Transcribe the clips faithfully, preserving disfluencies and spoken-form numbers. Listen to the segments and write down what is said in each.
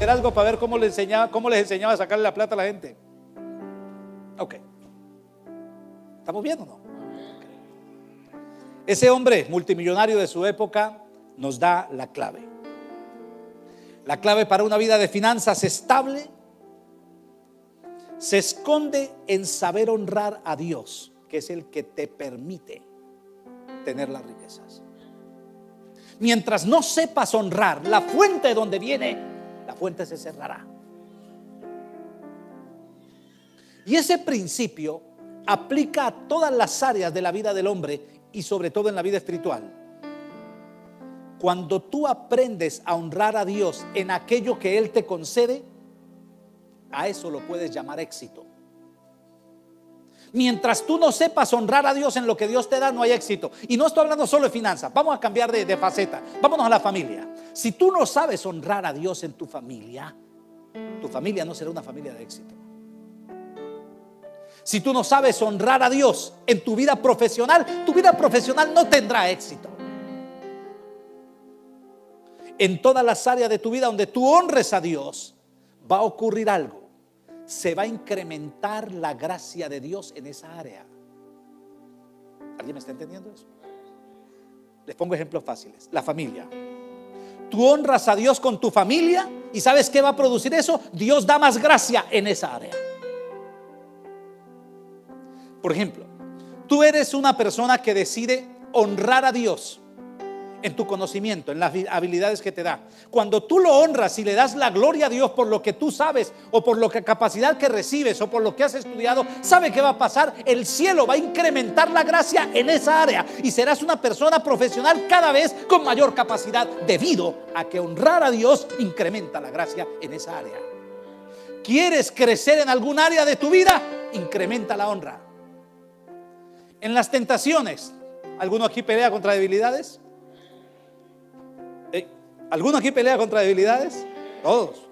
liderazgo para ver cómo le enseñaba, cómo les enseñaba a sacarle la plata a la gente. Ok. ¿Estamos bien o no? Ese hombre multimillonario de su época nos da la clave. La clave para una vida de finanzas estable se esconde en saber honrar a Dios, que es el que te permite tener las riquezas. Mientras no sepas honrar la fuente de donde viene, la fuente se cerrará. Y ese principio aplica a todas las áreas de la vida del hombre y sobre todo en la vida espiritual. Cuando tú aprendes a honrar a Dios en aquello que Él te concede, a eso lo puedes llamar éxito. Mientras tú no sepas honrar a Dios en lo que Dios te da, no hay éxito. Y no estoy hablando solo de finanzas. Vamos a cambiar de, de faceta. Vámonos a la familia. Si tú no sabes honrar a Dios en tu familia, tu familia no será una familia de éxito. Si tú no sabes honrar a Dios en tu vida profesional, tu vida profesional no tendrá éxito. En todas las áreas de tu vida donde tú honres a Dios, va a ocurrir algo. Se va a incrementar la gracia de Dios en esa área. ¿Alguien me está entendiendo eso? Les pongo ejemplos fáciles. La familia. Tú honras a Dios con tu familia y ¿sabes qué va a producir eso? Dios da más gracia en esa área. Por ejemplo, tú eres una persona que decide honrar a Dios en tu conocimiento, en las habilidades que te da. Cuando tú lo honras y le das la gloria a Dios por lo que tú sabes, o por la capacidad que recibes, o por lo que has estudiado, ¿sabe qué va a pasar? El cielo va a incrementar la gracia en esa área y serás una persona profesional cada vez con mayor capacidad, debido a que honrar a Dios incrementa la gracia en esa área. ¿Quieres crecer en algún área de tu vida? Incrementa la honra. En las tentaciones, ¿alguno aquí pelea contra debilidades? ¿Alguno aquí pelea contra debilidades? Todos.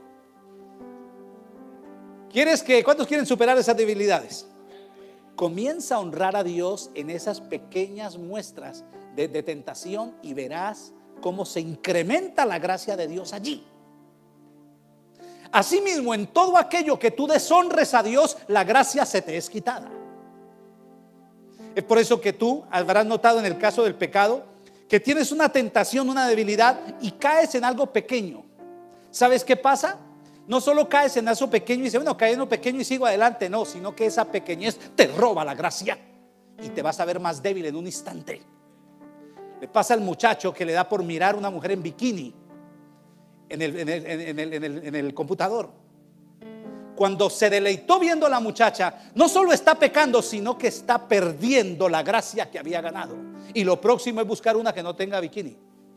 ¿Quieres que, cuántos quieren superar esas debilidades? Comienza a honrar a Dios en esas pequeñas muestras de, de tentación y verás cómo se incrementa la gracia de Dios allí. Asimismo, en todo aquello que tú deshonres a Dios, la gracia se te es quitada. Es por eso que tú habrás notado en el caso del pecado que tienes una tentación, una debilidad y caes en algo pequeño. ¿Sabes qué pasa? No solo caes en eso pequeño y dices, bueno, caí en lo pequeño y sigo adelante. No, sino que esa pequeñez te roba la gracia y te vas a ver más débil en un instante. Le pasa al muchacho que le da por mirar a una mujer en bikini en el, en el, en el, en el, en el computador. Cuando se deleitó viendo a la muchacha, no solo está pecando, sino que está perdiendo la gracia que había ganado. Y lo próximo es buscar una que no tenga bikini.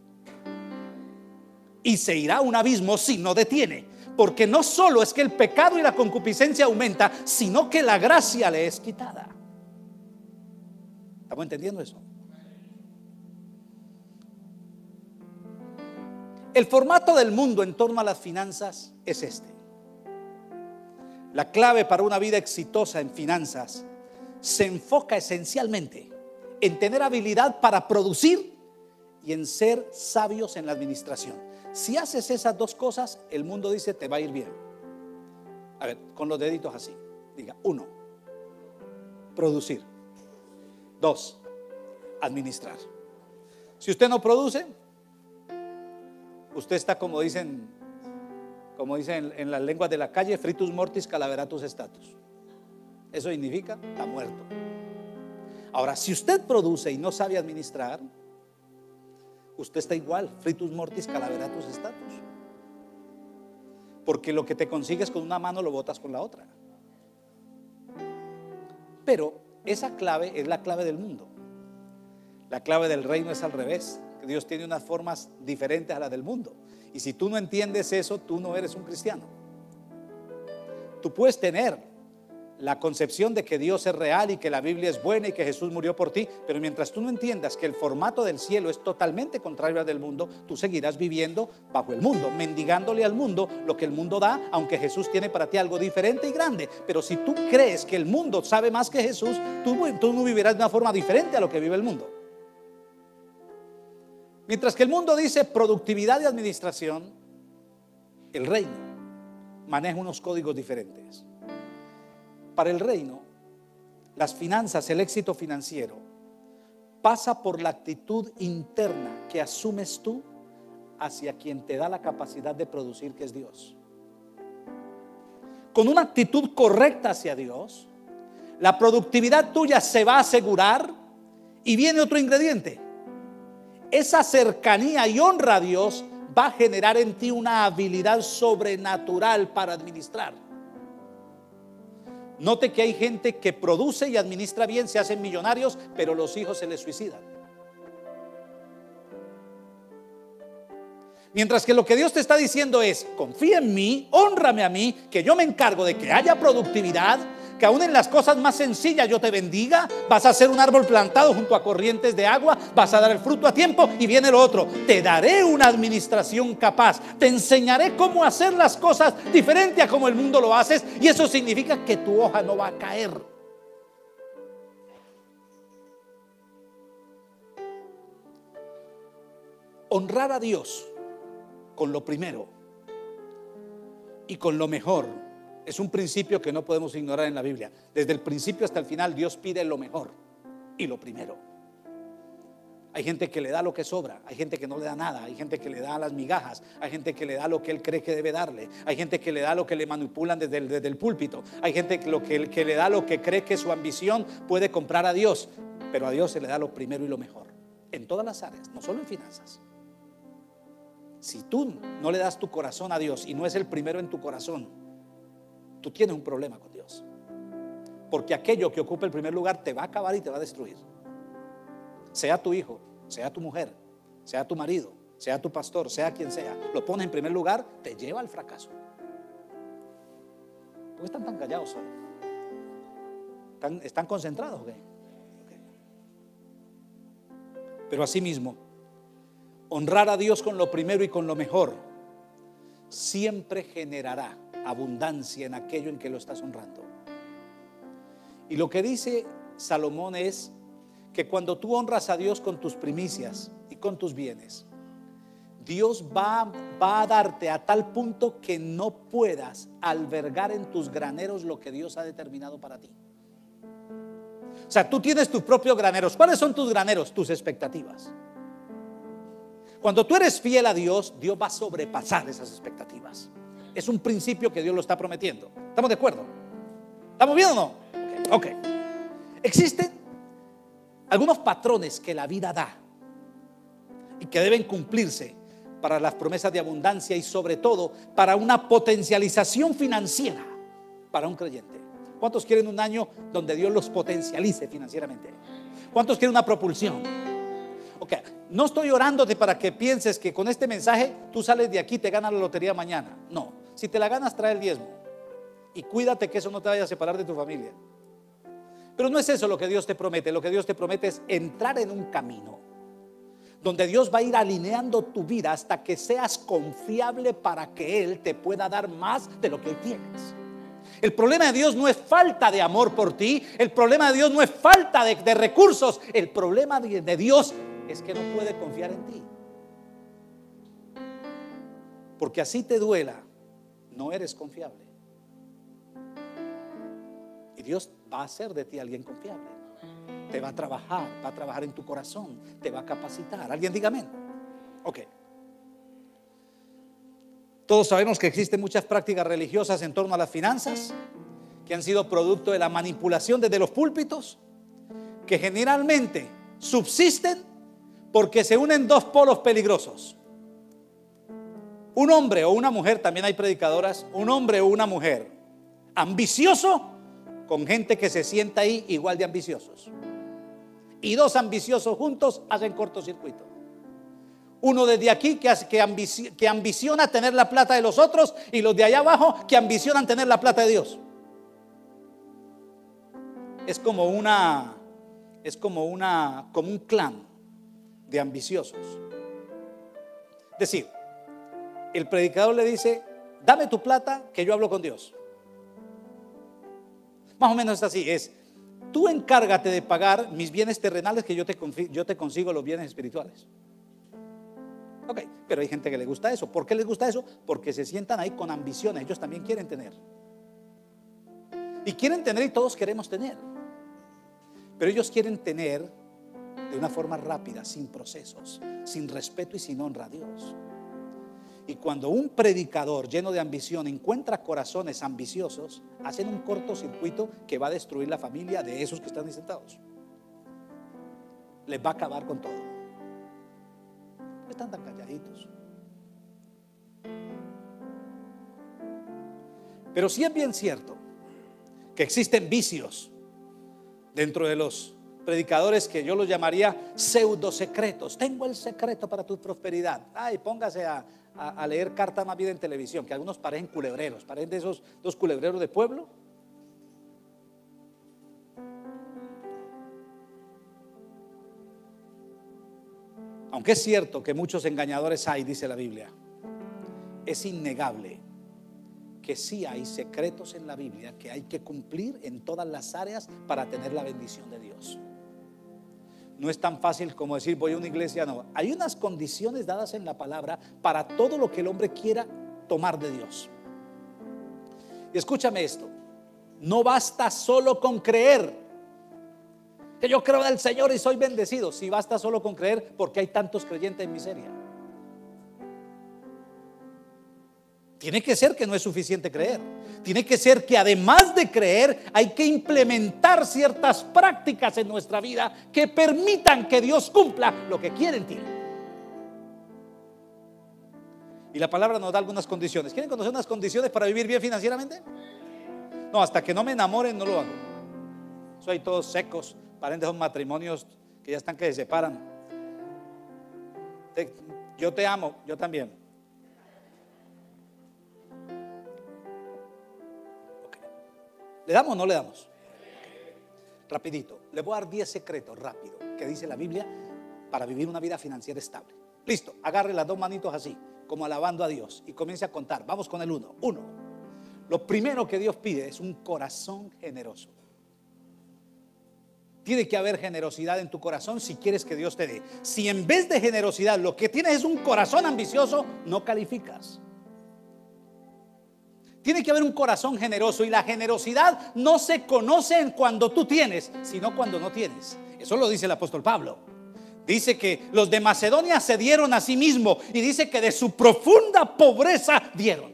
Y se irá a un abismo si no detiene. Porque no solo es que el pecado y la concupiscencia aumenta, sino que la gracia le es quitada. ¿Estamos entendiendo eso? El formato del mundo en torno a las finanzas es este. La clave para una vida exitosa en finanzas se enfoca esencialmente en tener habilidad para producir y en ser sabios en la administración. Si haces esas dos cosas, el mundo dice te va a ir bien. A ver, con los deditos así. Diga, uno, producir. Dos, administrar. Si usted no produce, usted está como dicen Como dicen en, en las lenguas de la calle, fritus mortis calaveratus status. Eso significa, está muerto. Ahora, si usted produce y no sabe administrar, usted está igual, fritus mortis calaveratus status. Porque lo que te consigues con una mano lo botas con la otra. Pero esa clave es la clave del mundo. La clave del reino es al revés. Dios tiene unas formas diferentes a las del mundo. Y si tú no entiendes eso, tú no eres un cristiano. Tú puedes tener la concepción de que Dios es real y que la Biblia es buena y que Jesús murió por ti, pero mientras tú no entiendas que el formato del cielo es totalmente contrario al del mundo, tú seguirás viviendo bajo el mundo, mendigándole al mundo lo que el mundo da, aunque Jesús tiene para ti algo diferente y grande. Pero si tú crees que el mundo sabe más que Jesús, tú, tú no vivirás de una forma diferente a lo que vive el mundo. Mientras que el mundo dice productividad y administración, el reino maneja unos códigos diferentes. Para el reino, las finanzas, el éxito financiero, pasa por la actitud interna que asumes tú hacia quien te da la capacidad de producir, que es Dios. Con una actitud correcta hacia Dios, la productividad tuya se va a asegurar. Y viene otro ingrediente: esa cercanía y honra a Dios va a generar en ti una habilidad sobrenatural para administrar. Note que hay gente que produce y administra bien, se hacen millonarios, pero los hijos se les suicidan. Mientras que lo que Dios te está diciendo es: confía en mí, hónrame a mí, que yo me encargo de que haya productividad, que aún en las cosas más sencillas yo te bendiga. Vas a ser un árbol plantado junto a corrientes de agua, vas a dar el fruto a tiempo. Y viene lo otro: te daré una administración capaz, te enseñaré cómo hacer las cosas diferente a como el mundo lo haces. Y eso significa que tu hoja no va a caer. Honrar a Dios con lo primero y con lo mejor es un principio que no podemos ignorar en la Biblia. Desde el principio hasta el final, Dios pide lo mejor y lo primero. Hay gente que le da lo que sobra, hay gente que no le da nada, hay gente que le da las migajas, hay gente que le da lo que él cree que debe darle, hay gente que le da lo que le manipulan desde el, desde el púlpito, hay gente que, lo que, que le da lo que cree que su ambición puede comprar a Dios. Pero a Dios se le da lo primero y lo mejor en todas las áreas, no solo en finanzas. Si tú no le das tu corazón a Dios y no es el primero en tu corazón, tú tienes un problema con Dios, porque aquello que ocupa el primer lugar te va a acabar y te va a destruir. Sea tu hijo, sea tu mujer, sea tu marido, sea tu pastor, sea quien sea, lo pones en primer lugar, te lleva al fracaso. ¿Por qué están tan callados hoy? ¿Están, están concentrados? ¿Okay? Okay. Pero asimismo, honrar a Dios con lo primero y con lo mejor siempre generará abundancia en aquello en que lo estás honrando. Y lo que dice Salomón es que cuando tú honras a Dios con tus primicias y con tus bienes, Dios va, va a darte a tal punto que no puedas albergar en tus graneros lo que Dios ha determinado para ti. O sea, tú tienes tus propios graneros. ¿Cuáles son tus graneros? Tus expectativas. Cuando tú eres fiel a Dios, Dios va a sobrepasar esas expectativas. Es un principio que Dios lo está prometiendo. ¿Estamos de acuerdo? ¿Estamos bien o no? Ok, okay. Existen algunos patrones que la vida da y que deben cumplirse para las promesas de abundancia y sobre todo para una potencialización financiera para un creyente. ¿Cuántos quieren un año donde Dios los potencialice financieramente? ¿Cuántos quieren una propulsión? Ok, no estoy orándote para que pienses que con este mensaje tú sales de aquí y te ganas la lotería mañana. No, si te la ganas, trae el diezmo y cuídate que eso no te vaya a separar de tu familia. Pero no es eso lo que Dios te promete. Lo que Dios te promete es entrar en un camino donde Dios va a ir alineando tu vida hasta que seas confiable para que Él te pueda dar más de lo que hoy tienes. El problema de Dios no es falta de amor por ti. El problema de Dios no es falta de, de recursos. El problema de, de Dios es que no puede confiar en ti. Porque así te duela, no eres confiable. Y Dios va a hacer de ti alguien confiable. Te va a trabajar, va a trabajar en tu corazón, te va a capacitar. Alguien diga amén. Ok. Todos sabemos que existen muchas prácticas religiosas en torno a las finanzas que han sido producto de la manipulación desde los púlpitos, que generalmente subsisten porque se unen dos polos peligrosos. Un hombre o una mujer, también hay predicadoras, un hombre o una mujer ambicioso con gente que se sienta ahí igual de ambiciosos. Y dos ambiciosos juntos hacen cortocircuito. Uno desde aquí que, hace, que, ambici, que ambiciona tener la plata de los otros, y los de allá abajo que ambicionan tener la plata de Dios. Es como una, es como una, como un clan de ambiciosos. Es decir, el predicador le dice: dame tu plata que yo hablo con Dios. Más o menos es así, es: tú encárgate de pagar mis bienes terrenales que yo te, yo te consigo los bienes espirituales. Ok, pero hay gente que le gusta eso. ¿Por qué les gusta eso? Porque se sientan ahí con ambiciones. Ellos también quieren tener. Y quieren tener y todos queremos tener. Pero ellos quieren tener de una forma rápida, sin procesos, sin respeto y sin honra a Dios. Y cuando un predicador lleno de ambición encuentra corazones ambiciosos, hacen un cortocircuito que va a destruir la familia de esos que están ahí sentados. Les va a acabar con todo. Están tan calladitos. Pero sí es bien cierto que existen vicios dentro de los predicadores que yo los llamaría pseudo secretos. Tengo el secreto para tu prosperidad. Ay, póngase a, a, a leer carta más bien en televisión, que algunos parecen culebreros, parecen de esos dos culebreros de pueblo. Aunque es cierto que muchos engañadores hay, dice la Biblia, es innegable que sí hay secretos en la Biblia que hay que cumplir en todas las áreas para tener la bendición de Dios. No es tan fácil como decir voy a una iglesia, no. Hay unas condiciones dadas en la palabra para todo lo que el hombre quiera tomar de Dios. Y escúchame esto, no basta solo con creer que yo creo en el Señor y soy bendecido. Si basta solo con creer, porque hay tantos creyentes en miseria. Tiene que ser que no es suficiente creer. Tiene que ser que además de creer hay que implementar ciertas prácticas en nuestra vida que permitan que Dios cumpla lo que quiere en ti. Y la palabra nos da algunas condiciones. ¿Quieren conocer unas condiciones para vivir bien financieramente? No, hasta que no me enamoren no lo hago. Soy todos secos, parecen de esos matrimonios que ya están que se separan. Te, yo te amo, yo también. ¿Le damos o no le damos? Rapidito, le voy a dar diez secretos rápido que dice la Biblia para vivir una vida financiera estable. Listo, agarre las dos manitos así, como alabando a Dios, y comience a contar. Vamos con el uno. Uno, lo primero que Dios pide es un corazón generoso. Tiene que haber generosidad en tu corazón si quieres que Dios te dé. Si en vez de generosidad lo que tienes es un corazón ambicioso, no calificas. Tiene que haber un corazón generoso, y la generosidad no se conoce en cuando tú tienes, sino cuando no tienes. Eso lo dice el apóstol Pablo. Dice que los de Macedonia se dieron a sí mismos, y dice que de su profunda pobreza dieron.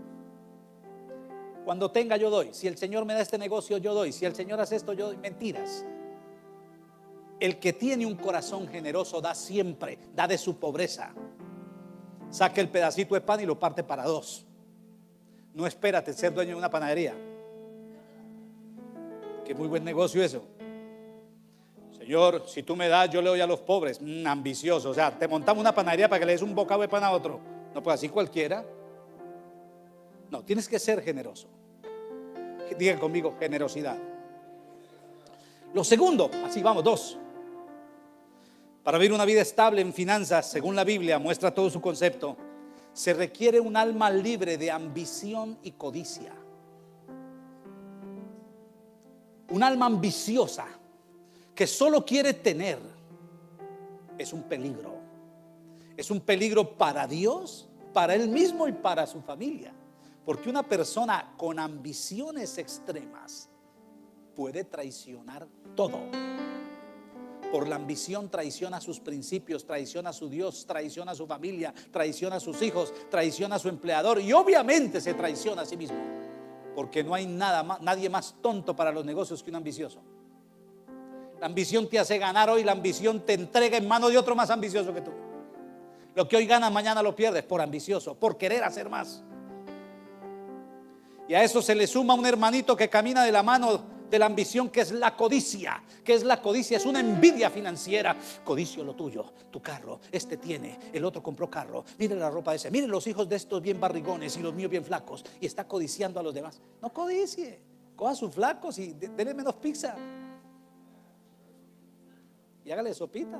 Cuando tenga yo doy. Si el Señor me da este negocio yo doy. Si el Señor hace esto yo doy. Mentiras. El que tiene un corazón generoso da siempre, da de su pobreza. Saca el pedacito de pan y lo parte para dos. No espérate ser dueño de una panadería. Qué muy buen negocio eso. Señor, si tú me das, yo le doy a los pobres. Mm, ambicioso. O sea, te montamos una panadería para que le des un bocado de pan a otro. No, pues así cualquiera. No, tienes que ser generoso. Digan conmigo, generosidad. Lo segundo, así vamos, dos. Para vivir una vida estable en finanzas, según la Biblia muestra todo su concepto, se requiere un alma libre de ambición y codicia. Un alma ambiciosa que solo quiere tener es un peligro. Es un peligro para Dios, para él mismo y para su familia. Porque una persona con ambiciones extremas puede traicionar todo. Por la ambición traiciona sus principios, traiciona a su Dios, traiciona a su familia, traiciona a sus hijos, traiciona a su empleador y obviamente se traiciona a sí mismo. Porque no hay nada más, nadie más tonto para los negocios que un ambicioso. La ambición te hace ganar hoy, la ambición te entrega en manos de otro más ambicioso que tú. Lo que hoy ganas mañana lo pierdes por ambicioso, por querer hacer más. Y a eso se le suma un hermanito que camina de la mano de la ambición, que es la codicia. ¿Qué es la codicia? Es una envidia financiera. Codicio lo tuyo, tu carro, este tiene, el otro compró carro, mire la ropa de ese, mire los hijos de estos bien barrigones y los míos bien flacos, y está codiciando a los demás. No codicie, coja sus flacos y denle menos pizza y hágale sopita.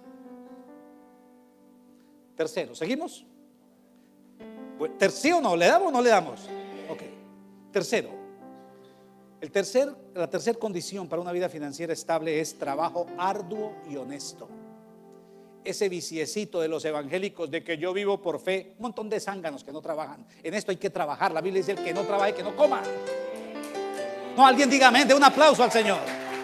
Tercero, ¿seguimos? Tercero, no, ¿le damos o no le damos? Ok, tercero. El tercer, la tercera condición para una vida financiera estable es trabajo arduo y honesto. ese viciecito de los evangélicos de que yo vivo por fe. Un montón de zánganos que no trabajan. En esto hay que trabajar. La Biblia dice: el que no trabaje, que no coma. No, alguien diga amén, de un aplauso al Señor.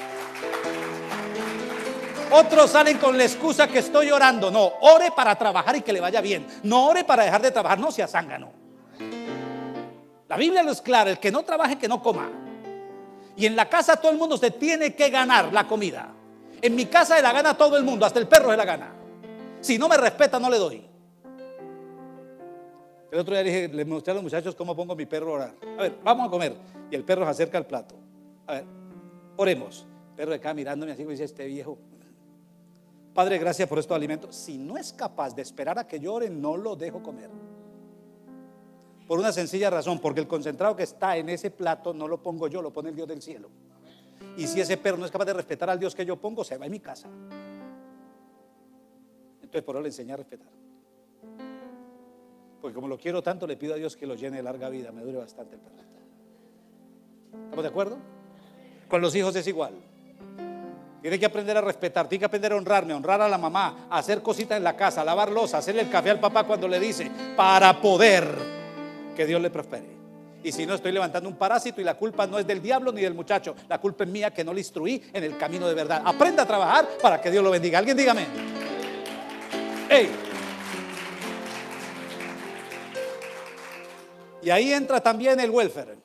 Otros salen con la excusa que estoy orando. No, ore para trabajar y que le vaya bien. No ore para dejar de trabajar, no sea zángano. La Biblia lo es clara: el que no trabaje, que no coma. Y en la casa todo el mundo se tiene que ganar la comida. En mi casa se la gana todo el mundo, hasta el perro se la gana. Si no me respeta, no le doy. El otro día dije, le mostré a los muchachos cómo pongo a mi perro a orar. A ver, vamos a comer. Y el perro se acerca al plato. A ver, oremos. El perro de acá mirándome así, y dice: este viejo. Padre, gracias por estos alimentos. Si no es capaz de esperar a que yo ore, no lo dejo comer. Por una sencilla razón: porque el concentrado que está en ese plato no lo pongo yo, lo pone el Dios del cielo. Y si ese perro no es capaz de respetar al Dios que yo pongo, se va en mi casa. Entonces por eso le enseñé a respetar. Porque como lo quiero tanto, le pido a Dios que lo llene de larga vida. Me dure bastante el perrito. ¿Estamos de acuerdo? Con los hijos es igual. Tiene que aprender a respetar, tiene que aprender a honrarme, honrar a la mamá, a hacer cositas en la casa, a lavar loza, hacerle el café al papá cuando le dice, para poder que Dios le prospere. Y si no, estoy levantando un parásito, y la culpa no es del diablo ni del muchacho, la culpa es mía, que no le instruí en el camino de verdad. Aprenda a trabajar para que Dios lo bendiga. Alguien dígame. Hey. Y ahí entra también el welfare.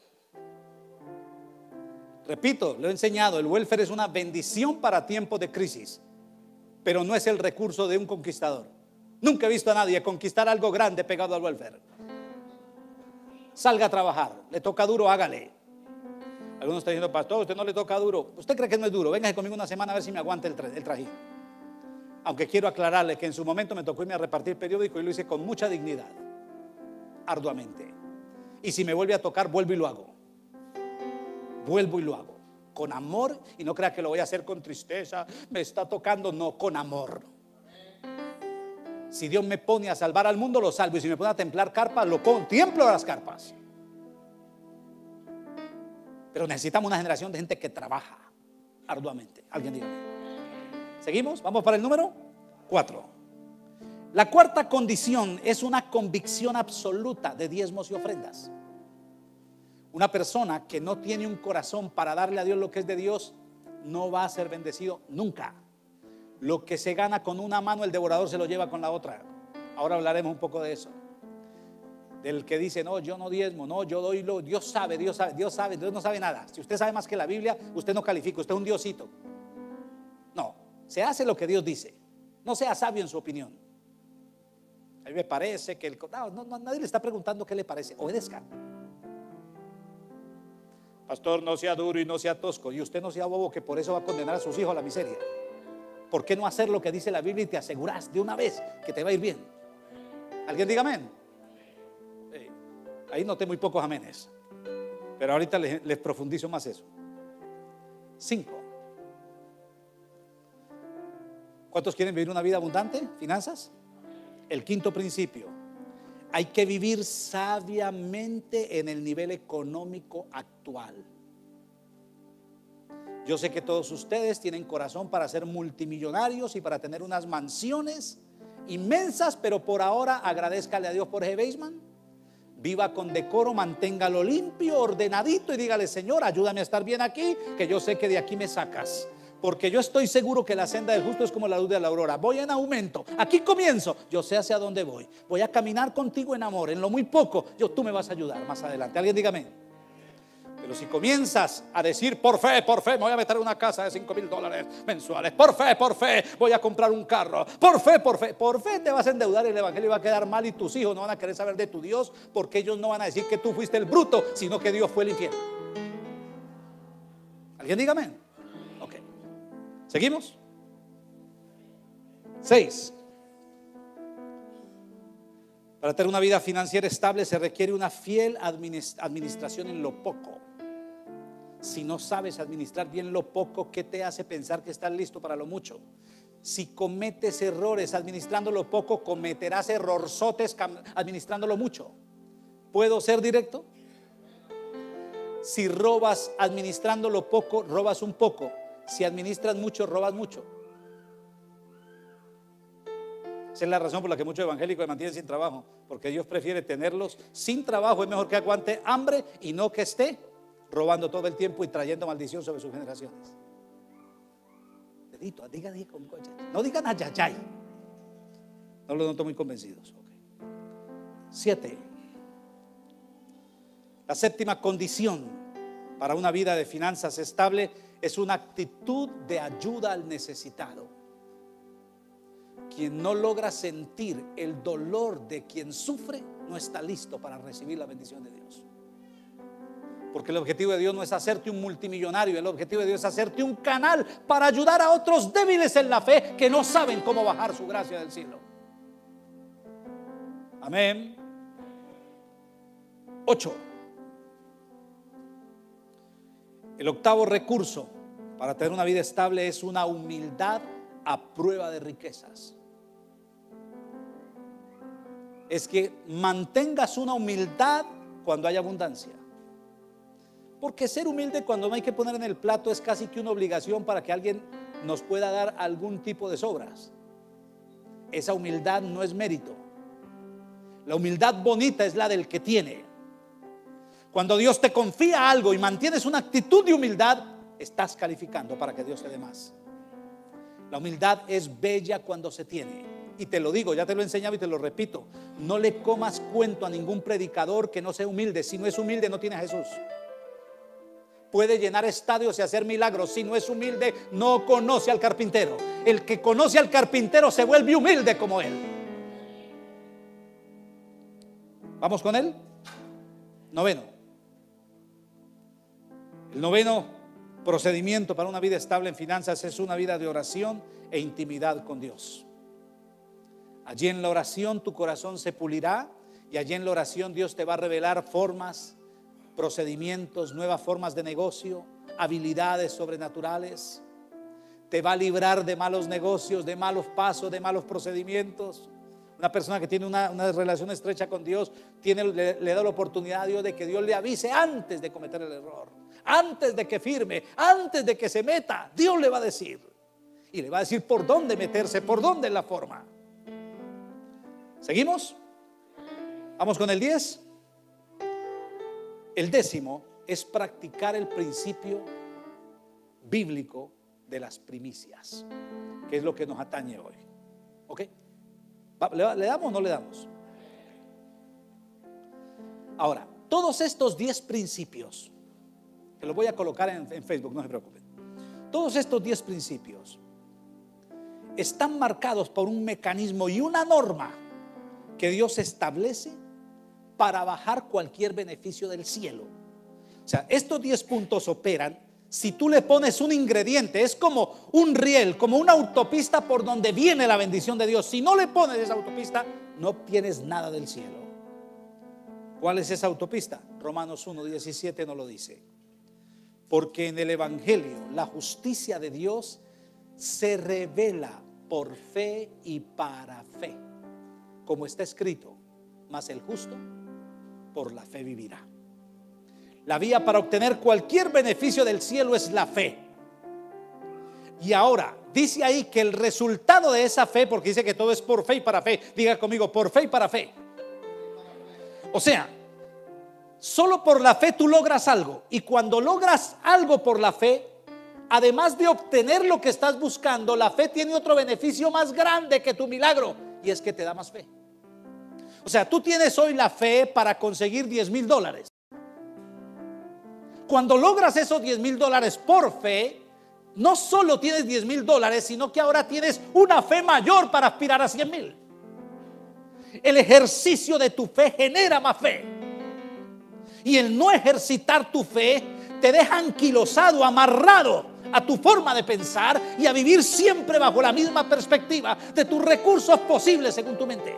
Repito, lo he enseñado: el welfare es una bendición para tiempos de crisis, pero no es el recurso de un conquistador. Nunca he visto a nadie conquistar algo grande pegado al welfare. Salga a trabajar, le toca duro, hágale. Algunos están diciendo: pastor, usted no le toca duro. ¿Usted cree que no es duro? Véngase conmigo una semana a ver si me aguanta el, tra el trajín. Aunque quiero aclararle que en su momento me tocó irme a repartir periódico y lo hice con mucha dignidad, arduamente. Y si me vuelve a tocar, vuelvo y lo hago. Vuelvo y lo hago con amor, y no crea que lo voy a hacer con tristeza. Me está tocando, no, con amor. Si Dios me pone a salvar al mundo, lo salvo. Y si me pone a templar carpas, lo contemplo a las carpas. Pero necesitamos una generación de gente que trabaja arduamente. Alguien diga. ¿Seguimos? Vamos para el número cuatro. La cuarta condición es una convicción absoluta de diezmos y ofrendas. Una persona que no tiene un corazón para darle a Dios lo que es de Dios, no va a ser bendecido nunca. Lo que se gana con una mano, el devorador se lo lleva con la otra. Ahora hablaremos un poco de eso. Del que dice: no, yo no diezmo, no, yo doy lo. Dios sabe, Dios sabe, Dios sabe, Dios no sabe nada. Si usted sabe más que la Biblia, usted no califica, usted es un diosito. No, se hace lo que Dios dice. No sea sabio en su opinión. A mí me parece que el, no, no, nadie le está preguntando qué le parece. Obedezca. Pastor, no sea duro y no sea tosco, y usted no sea bobo, que por eso va a condenar a sus hijos a la miseria. ¿Por qué no hacer lo que dice la Biblia y te aseguras de una vez que te va a ir bien? ¿Alguien diga amén? Sí. Ahí noté muy pocos amenes, pero ahorita les, les profundizo más eso. Cinco. ¿Cuántos quieren vivir una vida abundante? ¿Finanzas? El quinto principio: hay que vivir sabiamente en el nivel económico actual. Yo sé que todos ustedes tienen corazón para ser multimillonarios y para tener unas mansiones inmensas, pero por ahora agradézcale a Dios por ese basement. Viva con decoro, manténgalo limpio, ordenadito, y dígale: Señor, ayúdame a estar bien aquí, que yo sé que de aquí me sacas. Porque yo estoy seguro que la senda del justo es como la luz de la aurora. Voy en aumento, aquí comienzo, yo sé hacia dónde voy. Voy a caminar contigo en amor, en lo muy poco, yo, tú me vas a ayudar más adelante. Alguien dígame. Pero si comienzas a decir: por fe, por fe, me voy a meter en una casa de cinco mil dólares mensuales, por fe, por fe, voy a comprar un carro, por fe, por fe, por fe, te vas a endeudar y el evangelio va a quedar mal, y tus hijos no van a querer saber de tu Dios, porque ellos no van a decir que tú fuiste el bruto, sino que Dios fue el infiel. ¿Alguien dígame? Ok. ¿Seguimos? Seis. Para tener una vida financiera estable se requiere una fiel administración en lo poco. Si no sabes administrar bien lo poco, ¿qué te hace pensar que estás listo para lo mucho? Si cometes errores administrando lo poco, cometerás errorzotes administrando lo mucho. ¿Puedo ser directo? Si robas administrando lo poco, robas un poco. Si administras mucho, robas mucho. Esa es la razón por la que muchos evangélicos se mantienen sin trabajo, porque Dios prefiere tenerlos sin trabajo. Es mejor que aguante hambre y no que esté robando todo el tiempo y trayendo maldición sobre sus generaciones. Dedito, diga, diga, no digan ayayay. No los noto muy convencidos. Okay. Siete. La séptima condición para una vida de finanzas estable es una actitud de ayuda al necesitado. Quien no logra sentir el dolor de quien sufre no está listo para recibir la bendición de Dios. Porque el objetivo de Dios no es hacerte un multimillonario, el objetivo de Dios es hacerte un canal para ayudar a otros débiles en la fe que no saben cómo bajar su gracia del cielo. Amén. Ocho. El octavo recurso para tener una vida estable es una humildad a prueba de riquezas. Es que mantengas una humildad cuando hay abundancia. Porque ser humilde cuando no hay que poner en el plato es casi que una obligación para que alguien nos pueda dar algún tipo de sobras. Esa humildad no es mérito. La humildad bonita es la del que tiene. Cuando Dios te confía algo y mantienes una actitud de humildad, estás calificando para que Dios te dé más. La humildad es bella cuando se tiene. Y te lo digo, ya te lo he enseñado y te lo repito. No le comas cuento a ningún predicador que no sea humilde. Si no es humilde, no tiene a Jesús. Puede llenar estadios y hacer milagros. Si no es humilde, no conoce al carpintero. El que conoce al carpintero se vuelve humilde como él. ¿Vamos con él? Noveno. El noveno procedimiento para una vida estable en finanzas es una vida de oración e intimidad con Dios. Allí en la oración tu corazón se pulirá y allí en la oración Dios te va a revelar formas, procedimientos, nuevas formas de negocio, habilidades sobrenaturales. Te va a librar de malos negocios, de malos pasos, de malos procedimientos. Una persona que tiene una, una relación estrecha con Dios tiene, le, le da la oportunidad a Dios de que Dios le avise antes de cometer el error, antes de que firme, antes de que se meta. Dios le va a decir y le va a decir por dónde meterse, por dónde es la forma. ¿Seguimos? Vamos con el diez. El décimo es practicar el principio bíblico de las primicias, que es lo que nos atañe hoy. ¿Ok? ¿Le, le damos o no le damos? Ahora, todos estos diez principios, que los voy a colocar en, en Facebook, no se preocupen. Todos estos diez principios están marcados por un mecanismo y una norma que Dios establece para bajar cualquier beneficio del cielo. O sea, estos diez puntos operan si tú le pones un ingrediente. Es como un riel, como una autopista por donde viene la bendición de Dios. Si no le pones esa autopista, no obtienes nada del cielo. ¿Cuál es esa autopista? Romanos uno diecisiete nos lo dice. Porque en el evangelio la justicia de Dios se revela por fe y para fe, como está escrito: mas el justo por la fe vivirá. La vía para obtener cualquier beneficio del cielo es la fe. Y ahora dice ahí que el resultado de esa fe, porque dice que todo es por fe y para fe, diga conmigo, por fe y para fe. O sea, solo por la fe tú logras algo. Y cuando logras algo por la fe, además de obtener lo que estás buscando, la fe tiene otro beneficio más grande que tu milagro, y es que te da más fe. O sea, tú tienes hoy la fe para conseguir diez mil dólares. Cuando logras esos diez mil dólares por fe, no solo tienes diez mil dólares, sino que ahora tienes una fe mayor para aspirar a cien mil. El ejercicio de tu fe genera más fe. Y el no ejercitar tu fe te deja anquilosado, amarrado a tu forma de pensar y a vivir siempre bajo la misma perspectiva de tus recursos posibles según tu mente.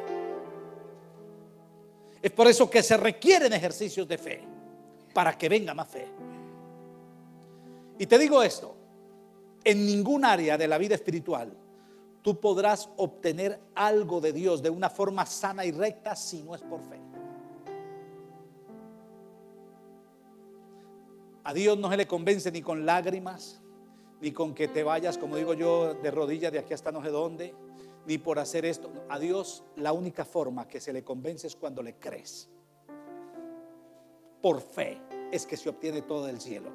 Es por eso que se requieren ejercicios de fe, para que venga más fe. Y te digo esto: en ningún área de la vida espiritual tú podrás obtener algo de Dios de una forma sana y recta si no es por fe. A Dios no se le convence ni con lágrimas, ni con que te vayas, como digo yo, de rodillas de aquí hasta no sé dónde, ni por hacer esto. A Dios la única forma que se le convence es cuando le crees. Por fe es que se obtiene todo del cielo.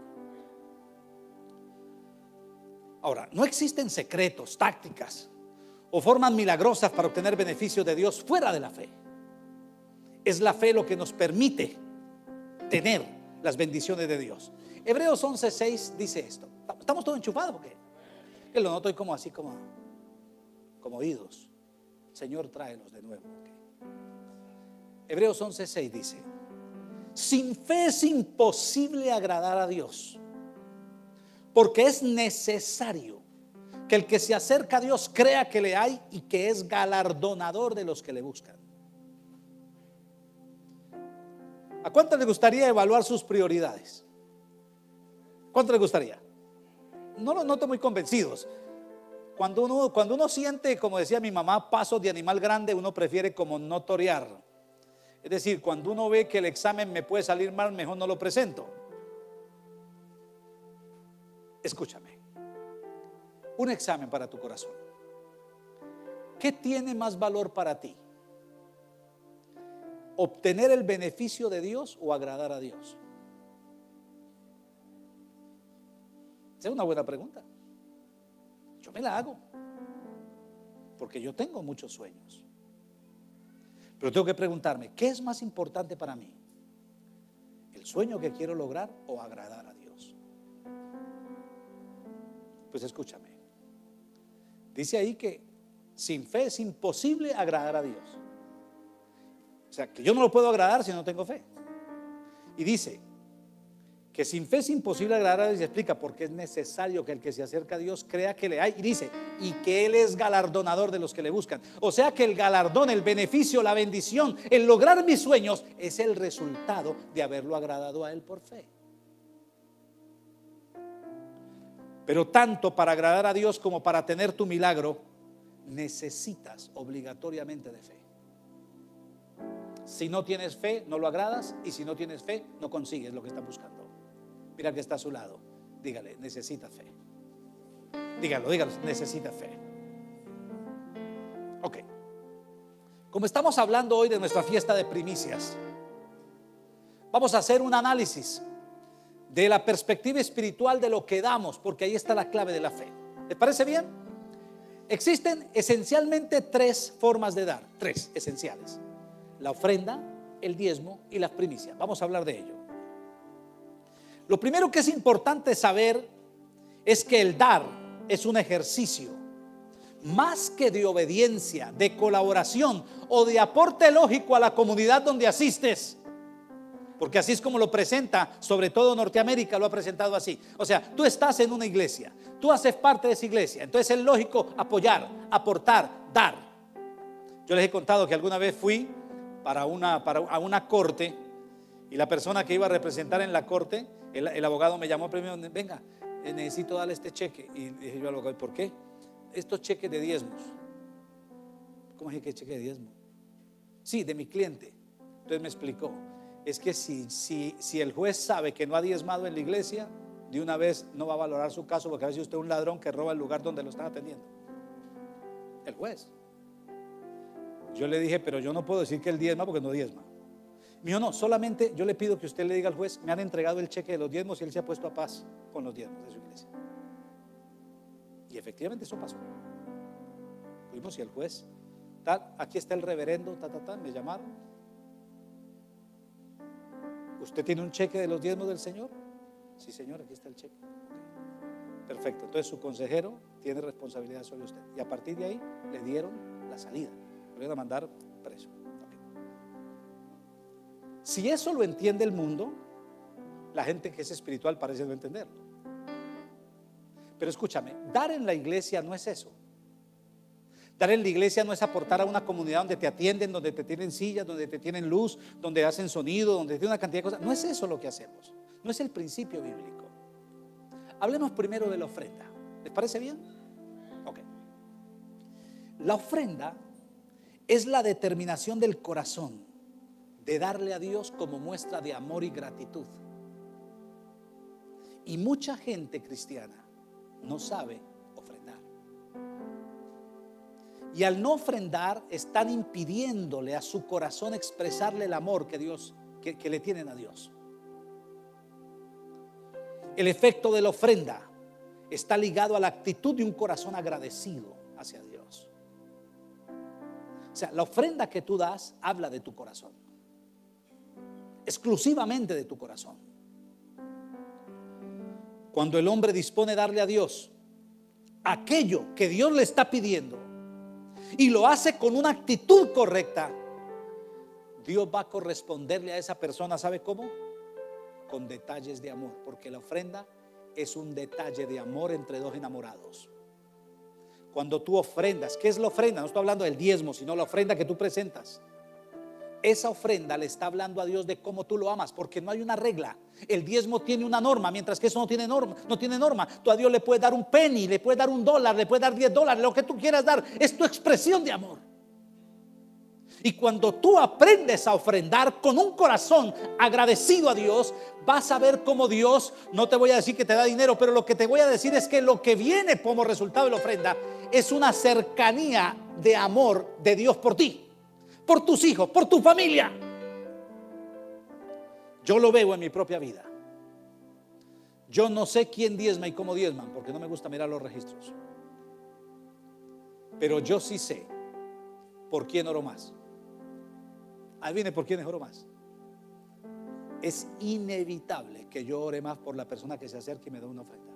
Ahora, no existen secretos, tácticas o formas milagrosas para obtener beneficios de Dios fuera de la fe. Es la fe lo que nos permite tener las bendiciones de Dios. Hebreos once seis dice esto. Estamos todos enchufados porque que lo noto como así como como oídos. Señor, tráelos de nuevo. Okay. Hebreos once seis dice: sin fe es imposible agradar a Dios, porque es necesario que el que se acerca a Dios crea que le hay y que es galardonador de los que le buscan. ¿A cuánto le gustaría evaluar sus prioridades? ¿Cuánto le gustaría? No los noto muy convencidos. Cuando uno, cuando uno siente, como decía mi mamá, pasos de animal grande, uno prefiere como no torear. Es decir, cuando uno ve que el examen me puede salir mal, mejor no lo presento. Escúchame. Un examen para tu corazón. ¿Qué tiene más valor para ti? ¿Obtener el beneficio de Dios o agradar a Dios? Esa es una buena pregunta. Yo me la hago, porque yo tengo muchos sueños. Pero tengo que preguntarme, ¿qué es más importante para mí? ¿El sueño que quiero lograr o agradar a Dios? Pues escúchame. Dice ahí que sin fe es imposible agradar a Dios. O sea, que yo no lo puedo agradar si no tengo fe. Y dice que sin fe es imposible agradar a Dios. Y explica porque es necesario que el que se acerca a Dios crea que le hay. Y dice, y que Él es galardonador de los que le buscan. O sea que el galardón, el beneficio, la bendición, el lograr mis sueños es el resultado de haberlo agradado a Él por fe. Pero tanto para agradar a Dios como para tener tu milagro, necesitas obligatoriamente de fe. Si no tienes fe, no lo agradas, y si no tienes fe, no consigues lo que estás buscando. Mira que está a su lado. Dígale, necesitas fe. Dígalo, dígalo, necesitas fe. Ok. Como estamos hablando hoy de nuestra fiesta de primicias, vamos a hacer un análisis de la perspectiva espiritual de lo que damos, porque ahí está la clave de la fe. ¿Les parece bien? Existen esencialmente tres formas de dar, tres esenciales: la ofrenda, el diezmo y las primicias. Vamos a hablar de ello. Lo primero que es importante saber es que el dar es un ejercicio más que de obediencia, de colaboración o de aporte lógico a la comunidad donde asistes. Porque así es como lo presenta, sobre todo Norteamérica lo ha presentado así. O sea, tú estás en una iglesia, tú haces parte de esa iglesia, entonces es lógico apoyar, aportar, dar. Yo les he contado que alguna vez fui para una, para, a una corte, y la persona que iba a representar en la corte, el, el abogado me llamó primero: venga, necesito darle este cheque. Y dije yo al abogado: ¿por qué? Estos cheques de diezmos. ¿Cómo es que cheque de diezmos? Sí, de mi cliente. Entonces me explicó: es que si, si, si el juez sabe que no ha diezmado en la iglesia, de una vez no va a valorar su caso, porque a veces usted es un ladrón que roba el lugar donde lo están atendiendo. El juez. Yo le dije: pero yo no puedo decir que él diezma porque no diezma. Me dijo: no, solamente yo le pido que usted le diga al juez: me han entregado el cheque de los diezmos y él se ha puesto a paz con los diezmos de su iglesia. Y efectivamente eso pasó. Fuimos y el juez, tal, aquí está el reverendo, ta, ta, ta, me llamaron. ¿Usted tiene un cheque de los diezmos del Señor? Sí, señor, aquí está el cheque. Perfecto, entonces su consejero tiene responsabilidad sobre usted. Y a partir de ahí le dieron la salida, lo iban a mandar preso. Okay. Si eso lo entiende el mundo, la gente que es espiritual parece no entenderlo. Pero escúchame, dar en la iglesia no es eso. Dar en la iglesia no es aportar a una comunidad donde te atienden, donde te tienen sillas, donde te tienen luz, donde hacen sonido, donde tienen una cantidad de cosas. No es eso lo que hacemos. No es el principio bíblico. Hablemos primero de la ofrenda. ¿Les parece bien? Ok. La ofrenda es la determinación del corazón de darle a Dios como muestra de amor y gratitud. Y mucha gente cristiana no sabe ofrendar. Y al no ofrendar, están impidiéndole a su corazón expresarle el amor que Dios, que, que le tienen a Dios. El efecto de la ofrenda está ligado a la actitud de un corazón agradecido hacia Dios. O sea, la ofrenda que tú das habla de tu corazón, exclusivamente de tu corazón. Cuando el hombre dispone darle a Dios aquello que Dios le está pidiendo y lo hace con una actitud correcta, Dios va a corresponderle a esa persona, ¿sabe cómo? Con detalles de amor, porque la ofrenda es un detalle de amor entre dos enamorados. Cuando tú ofrendas, ¿qué es la ofrenda? No estoy hablando del diezmo, sino la ofrenda que tú presentas. Esa ofrenda le está hablando a Dios de cómo tú lo amas, porque no hay una regla. El diezmo tiene una norma, mientras que eso no tiene norma. No tiene norma. Tú a Dios le puedes dar un penny, le puedes dar un dólar, le puedes dar diez dólares, lo que tú quieras dar. Es tu expresión de amor. Y cuando tú aprendes a ofrendar con un corazón agradecido a Dios, vas a ver cómo Dios, no te voy a decir que te da dinero, pero lo que te voy a decir es que lo que viene como resultado de la ofrenda es una cercanía de amor de Dios por ti, por tus hijos, por tu familia. Yo lo veo en mi propia vida. Yo no sé quién diezma y cómo diezman, porque no me gusta mirar los registros. Pero yo sí sé por quién oro más. Ahí viene por quién oro más. Es inevitable que yo ore más por la persona que se acerque y me da una ofrenda.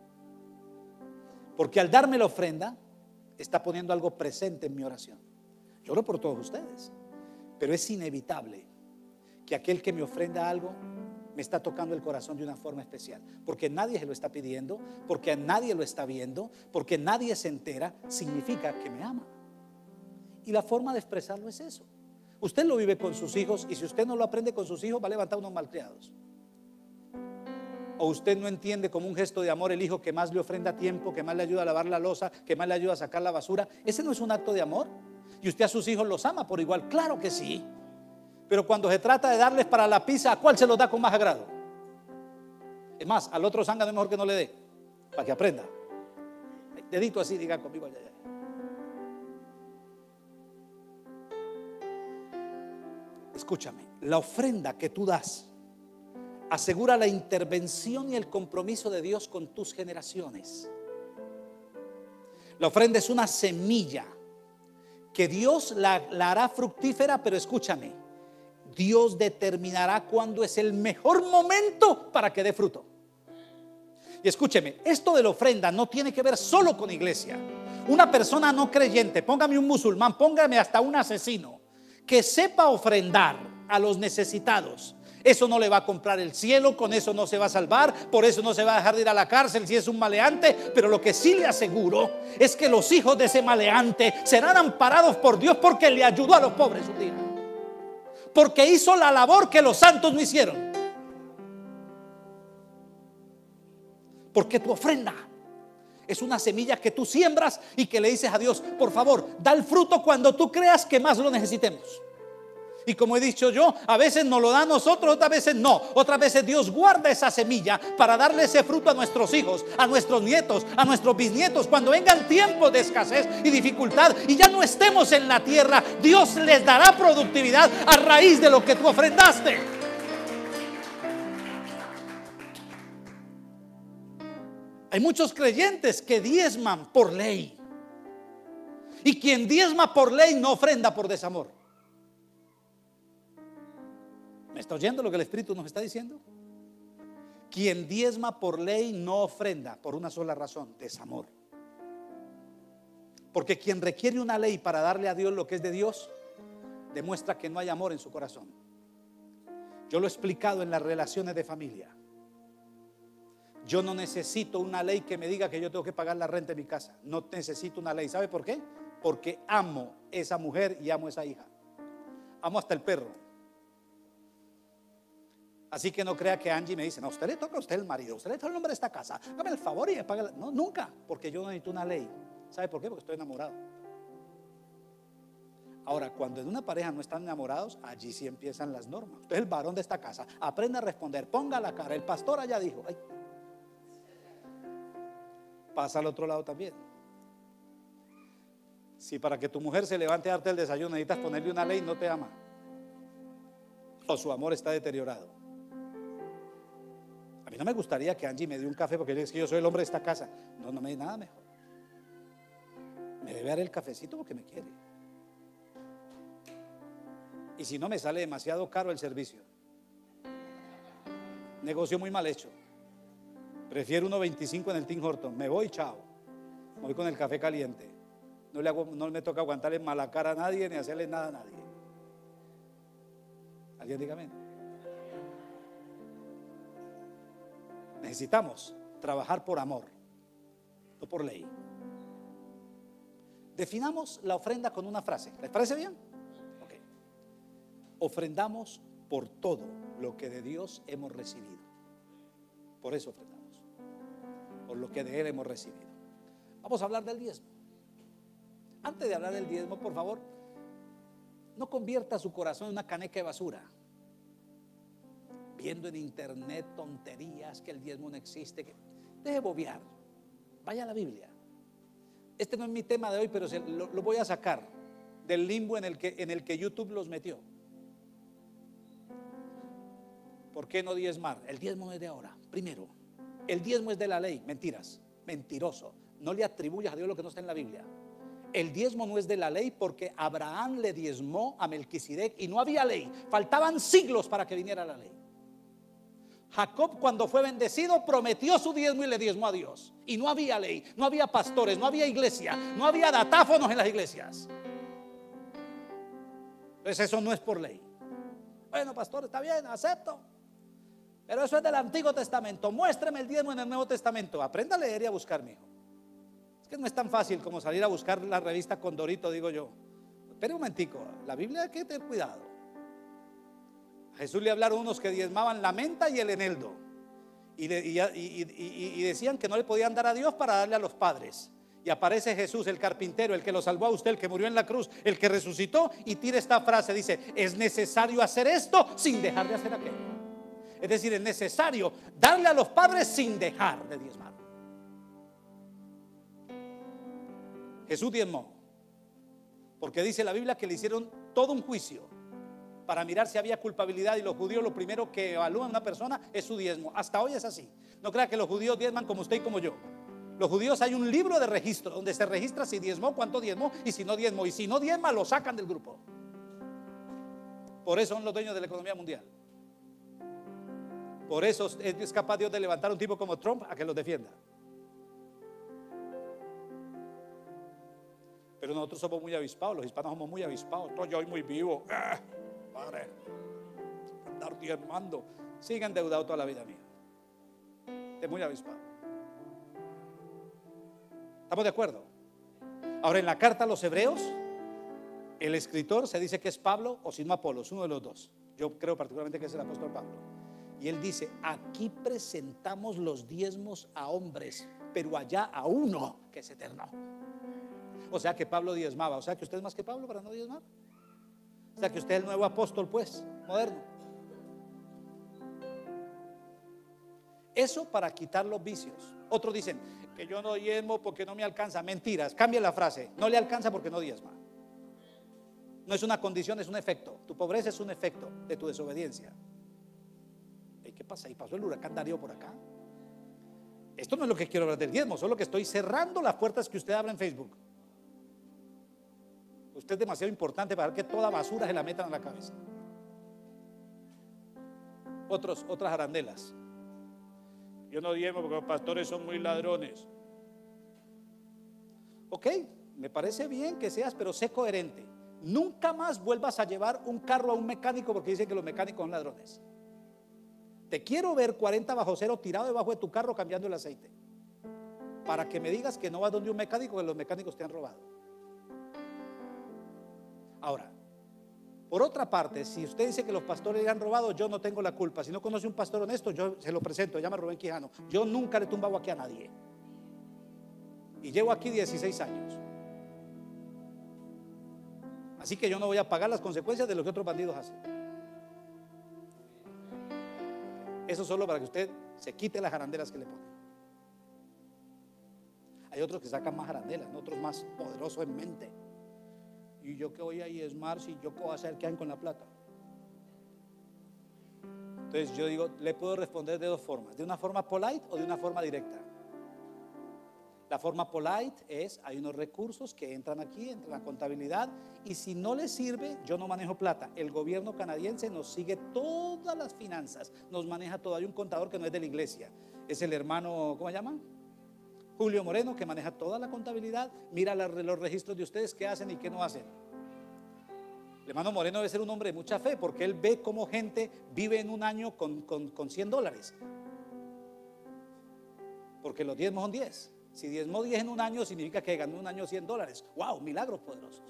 Porque al darme la ofrenda, está poniendo algo presente en mi oración. Yo oro por todos ustedes, pero es inevitable que aquel que me ofrenda algo me está tocando el corazón de una forma especial, porque nadie se lo está pidiendo, porque a nadie lo está viendo, porque nadie se entera. Significa que me ama. Y la forma de expresarlo es eso. Usted lo vive con sus hijos, y si usted no lo aprende con sus hijos, va a levantar unos malcriados. O usted no entiende como un gesto de amor el hijo que más le ofrenda tiempo, que más le ayuda a lavar la loza, que más le ayuda a sacar la basura. Ese no es un acto de amor. Y usted a sus hijos los ama por igual. Claro que sí. Pero cuando se trata de darles para la pizza, ¿a cuál se los da con más agrado? Es más, al otro zángano es mejor que no le dé, para que aprenda. Dedito así, diga conmigo allá, allá. Escúchame, la ofrenda que tú das asegura la intervención y el compromiso de Dios con tus generaciones. La ofrenda es una semilla que Dios la, la hará fructífera, pero escúchame, Dios determinará cuándo es el mejor momento para que dé fruto. Y escúcheme, esto de la ofrenda no tiene que ver solo con iglesia. Una persona no creyente, póngame un musulmán, póngame hasta un asesino, que sepa ofrendar a los necesitados, eso no le va a comprar el cielo, con eso no se va a salvar, por eso no se va a dejar de ir a la cárcel si es un maleante. Pero lo que sí le aseguro es que los hijos de ese maleante serán amparados por Dios, porque le ayudó a los pobres un día, porque hizo la labor que los santos no hicieron. Porque tu ofrenda es una semilla que tú siembras y que le dices a Dios: por favor, da el fruto cuando tú creas que más lo necesitemos. Y como he dicho yo, a veces nos lo da a nosotros, otras veces no. Otras veces Dios guarda esa semilla para darle ese fruto a nuestros hijos, a nuestros nietos, a nuestros bisnietos. Cuando vengan tiempos de escasez y dificultad y ya no estemos en la tierra, Dios les dará productividad a raíz de lo que tú ofrendaste. Hay muchos creyentes que diezman por ley, y quien diezma por ley no ofrenda por desamor. ¿Me está oyendo lo que el Espíritu nos está diciendo? Quien diezma por ley no ofrenda por una sola razón: desamor. Porque quien requiere una ley para darle a Dios lo que es de Dios, demuestra que no hay amor en su corazón. Yo lo he explicado en las relaciones de familia. Yo no necesito una ley que me diga que yo tengo que pagar la renta de mi casa. No necesito una ley. ¿Sabe por qué? Porque amo esa mujer y amo esa hija. Amo hasta el perro. Así que no crea que Angie me dice: no, usted le toca a usted el marido, usted le toca el nombre de esta casa, hágame el favor y me paga. No, nunca, porque yo no necesito una ley. ¿Sabe por qué? Porque estoy enamorado. Ahora, cuando en una pareja no están enamorados, allí sí empiezan las normas. Usted es el varón de esta casa, aprenda a responder, ponga la cara. El pastor allá dijo: ay. Pasa al otro lado también. Si para que tu mujer se levante a darte el desayuno necesitas ponerle una ley, no te ama, o su amor está deteriorado. A mí no me gustaría que Angie me dé un café porque es que yo soy el hombre de esta casa. No, no me dé nada mejor. Me debe dar el cafecito porque me quiere. Y si no, me sale demasiado caro el servicio. Negocio muy mal hecho. Prefiero uno veinticinco en el Tim Hortons. Me voy, chao. Me voy con el café caliente. No, le hago, no me toca aguantarle mala cara a nadie ni hacerle nada a nadie. ¿Alguien diga amén? Necesitamos trabajar por amor, no por ley. Definamos la ofrenda con una frase. ¿Les parece bien? Ok. Ofrendamos por todo lo que de Dios hemos recibido. Por eso ofrendamos. Por lo que de Él hemos recibido. Vamos a hablar del diezmo. Antes de hablar del diezmo, por favor, no convierta su corazón en una caneca de basura, viendo en internet tonterías que el diezmo no existe. Que deje bobear, vaya a la Biblia. Este no es mi tema de hoy, pero se, lo, lo voy a sacar del limbo en el, que, en el que YouTube los metió. ¿Por qué no diezmar? El diezmo no es de ahora. Primero, el diezmo es de la ley. Mentiras, mentiroso. No le atribuyas a Dios lo que no está en la Biblia. El diezmo no es de la ley porque Abraham le diezmó a Melquisedec y no había ley. Faltaban siglos para que viniera la ley. Jacob, cuando fue bendecido, prometió su diezmo y le diezmó a Dios. Y no había ley, no había pastores, no había iglesia, no había datáfonos en las iglesias. Entonces eso no es por ley. Bueno, pastor, está bien, acepto. Pero eso es del Antiguo Testamento. Muéstreme el diezmo en el Nuevo Testamento. Aprenda a leer y a buscar, mijo. Es que no es tan fácil como salir a buscar la revista Condorito, digo yo. Espere un momentico, la Biblia hay que tener cuidado. A Jesús le hablaron unos que diezmaban la menta y el eneldo. Y, le, y, y, y, y decían que no le podían dar a Dios para darle a los padres. Y aparece Jesús, el carpintero, el que lo salvó a usted, el que murió en la cruz, el que resucitó, y tira esta frase, dice: es necesario hacer esto sin dejar de hacer aquello. Es decir, es necesario darle a los padres sin dejar de diezmar. Jesús diezmó, porque dice la Biblia que le hicieron todo un juicio para mirar si había culpabilidad, y los judíos lo primero que evalúan a una persona es su diezmo. Hasta hoy es así. No crea que los judíos diezman como usted y como yo. Los judíos, hay un libro de registro donde se registra si diezmó, cuánto diezmó, y si no diezmó. Y si no diezma, lo sacan del grupo. Por eso son los dueños de la economía mundial. Por eso es capaz Dios de levantar un tipo como Trump a que los defienda. Pero nosotros somos muy avispados, los hispanos somos muy avispados. Estoy hoy muy vivo. ¡Ah! Padre, andar diezmando. Sigue endeudado toda la vida mía. Es muy avispado. ¿Estamos de acuerdo? Ahora, en la carta a los hebreos, el escritor se dice que es Pablo o si no Apolos, uno de los dos. Yo creo particularmente que es el apóstol Pablo. Y él dice: aquí presentamos los diezmos a hombres, pero allá a uno que es eterno. O sea que Pablo diezmaba. O sea que usted es más que Pablo para no diezmar. O sea que usted es el nuevo apóstol, pues, moderno. Eso para quitar los vicios. Otros dicen que yo no diezmo porque no me alcanza. Mentiras, cambia la frase. No le alcanza porque no diezma. No es una condición, es un efecto. Tu pobreza es un efecto de tu desobediencia. ¿Y qué pasa? ¿Y pasó el huracán Darío por acá? Esto no es lo que quiero hablar del diezmo, solo que estoy cerrando las puertas que usted abre en Facebook. Usted es demasiado importante para que toda basura se la metan a la cabeza. Otros, otras arandelas. Yo no diezmo porque los pastores son muy ladrones. Ok, me parece bien que seas, pero sé coherente. Nunca más vuelvas a llevar un carro a un mecánico porque dicen que los mecánicos son ladrones. Te quiero ver cuarenta bajo cero tirado debajo de tu carro cambiando el aceite, para que me digas que no vas donde un mecánico, que los mecánicos te han robado. Ahora, por otra parte, si usted dice que los pastores le han robado, yo no tengo la culpa. Si no conoce un pastor honesto, yo se lo presento, se llama Rubén Quijano. Yo nunca le he tumbado aquí a nadie. Y llevo aquí dieciséis años. Así que yo no voy a pagar las consecuencias de lo que otros bandidos hacen. Eso solo para que usted se quite las arandelas que le ponen. Hay otros que sacan más arandelas, otros más poderosos en mente. ¿y yo qué voy a diezmar si yo qué voy a hacer? ¿Qué hagan con la plata? Entonces yo digo, le puedo responder de dos formas, de una forma polite o de una forma directa. La forma polite es, hay unos recursos que entran aquí, entran en la contabilidad, y si no les sirve, yo no manejo plata. El gobierno canadiense nos sigue todas las finanzas, nos maneja todo. Hay un contador que no es de la iglesia, es el hermano, ¿cómo se llama? Julio Moreno, que maneja toda la contabilidad, mira los registros de ustedes, qué hacen y qué no hacen. El hermano Moreno debe ser un hombre de mucha fe, porque él ve cómo gente vive en un año con, con, con cien dólares, porque los diezmos son diez. Si diezmó diez en un año, significa que ganó un año cien dólares. ¡Wow! Milagros poderosos.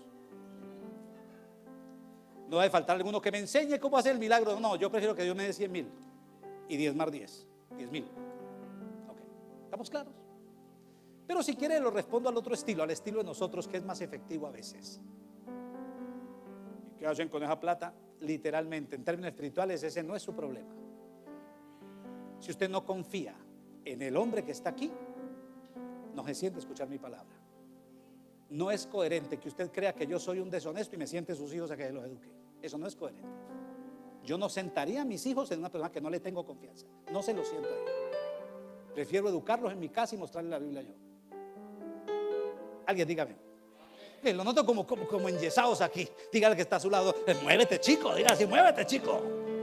No debe faltar alguno que me enseñe cómo hacer el milagro. No, yo prefiero que Dios me dé cien mil y diezmar diez, diez mil. Ok, ¿estamos claros? Pero si quiere lo respondo al otro estilo, al estilo de nosotros, que es más efectivo a veces. ¿Y qué hacen con esa plata? Literalmente, en términos espirituales, ese no es su problema. Si usted no confía en el hombre que está aquí, no se siente escuchar mi palabra. No es coherente que usted crea que yo soy un deshonesto y me siente sus hijos a que los eduque. Eso no es coherente. Yo no sentaría a mis hijos en una persona que no le tengo confianza. No se lo siento a ellos. Prefiero educarlos en mi casa y mostrarles la Biblia yo. Alguien dígame. Que lo noto como, como, como enyesados aquí. Dígale que está a su lado, muévete chico, dígale así, muévete chico.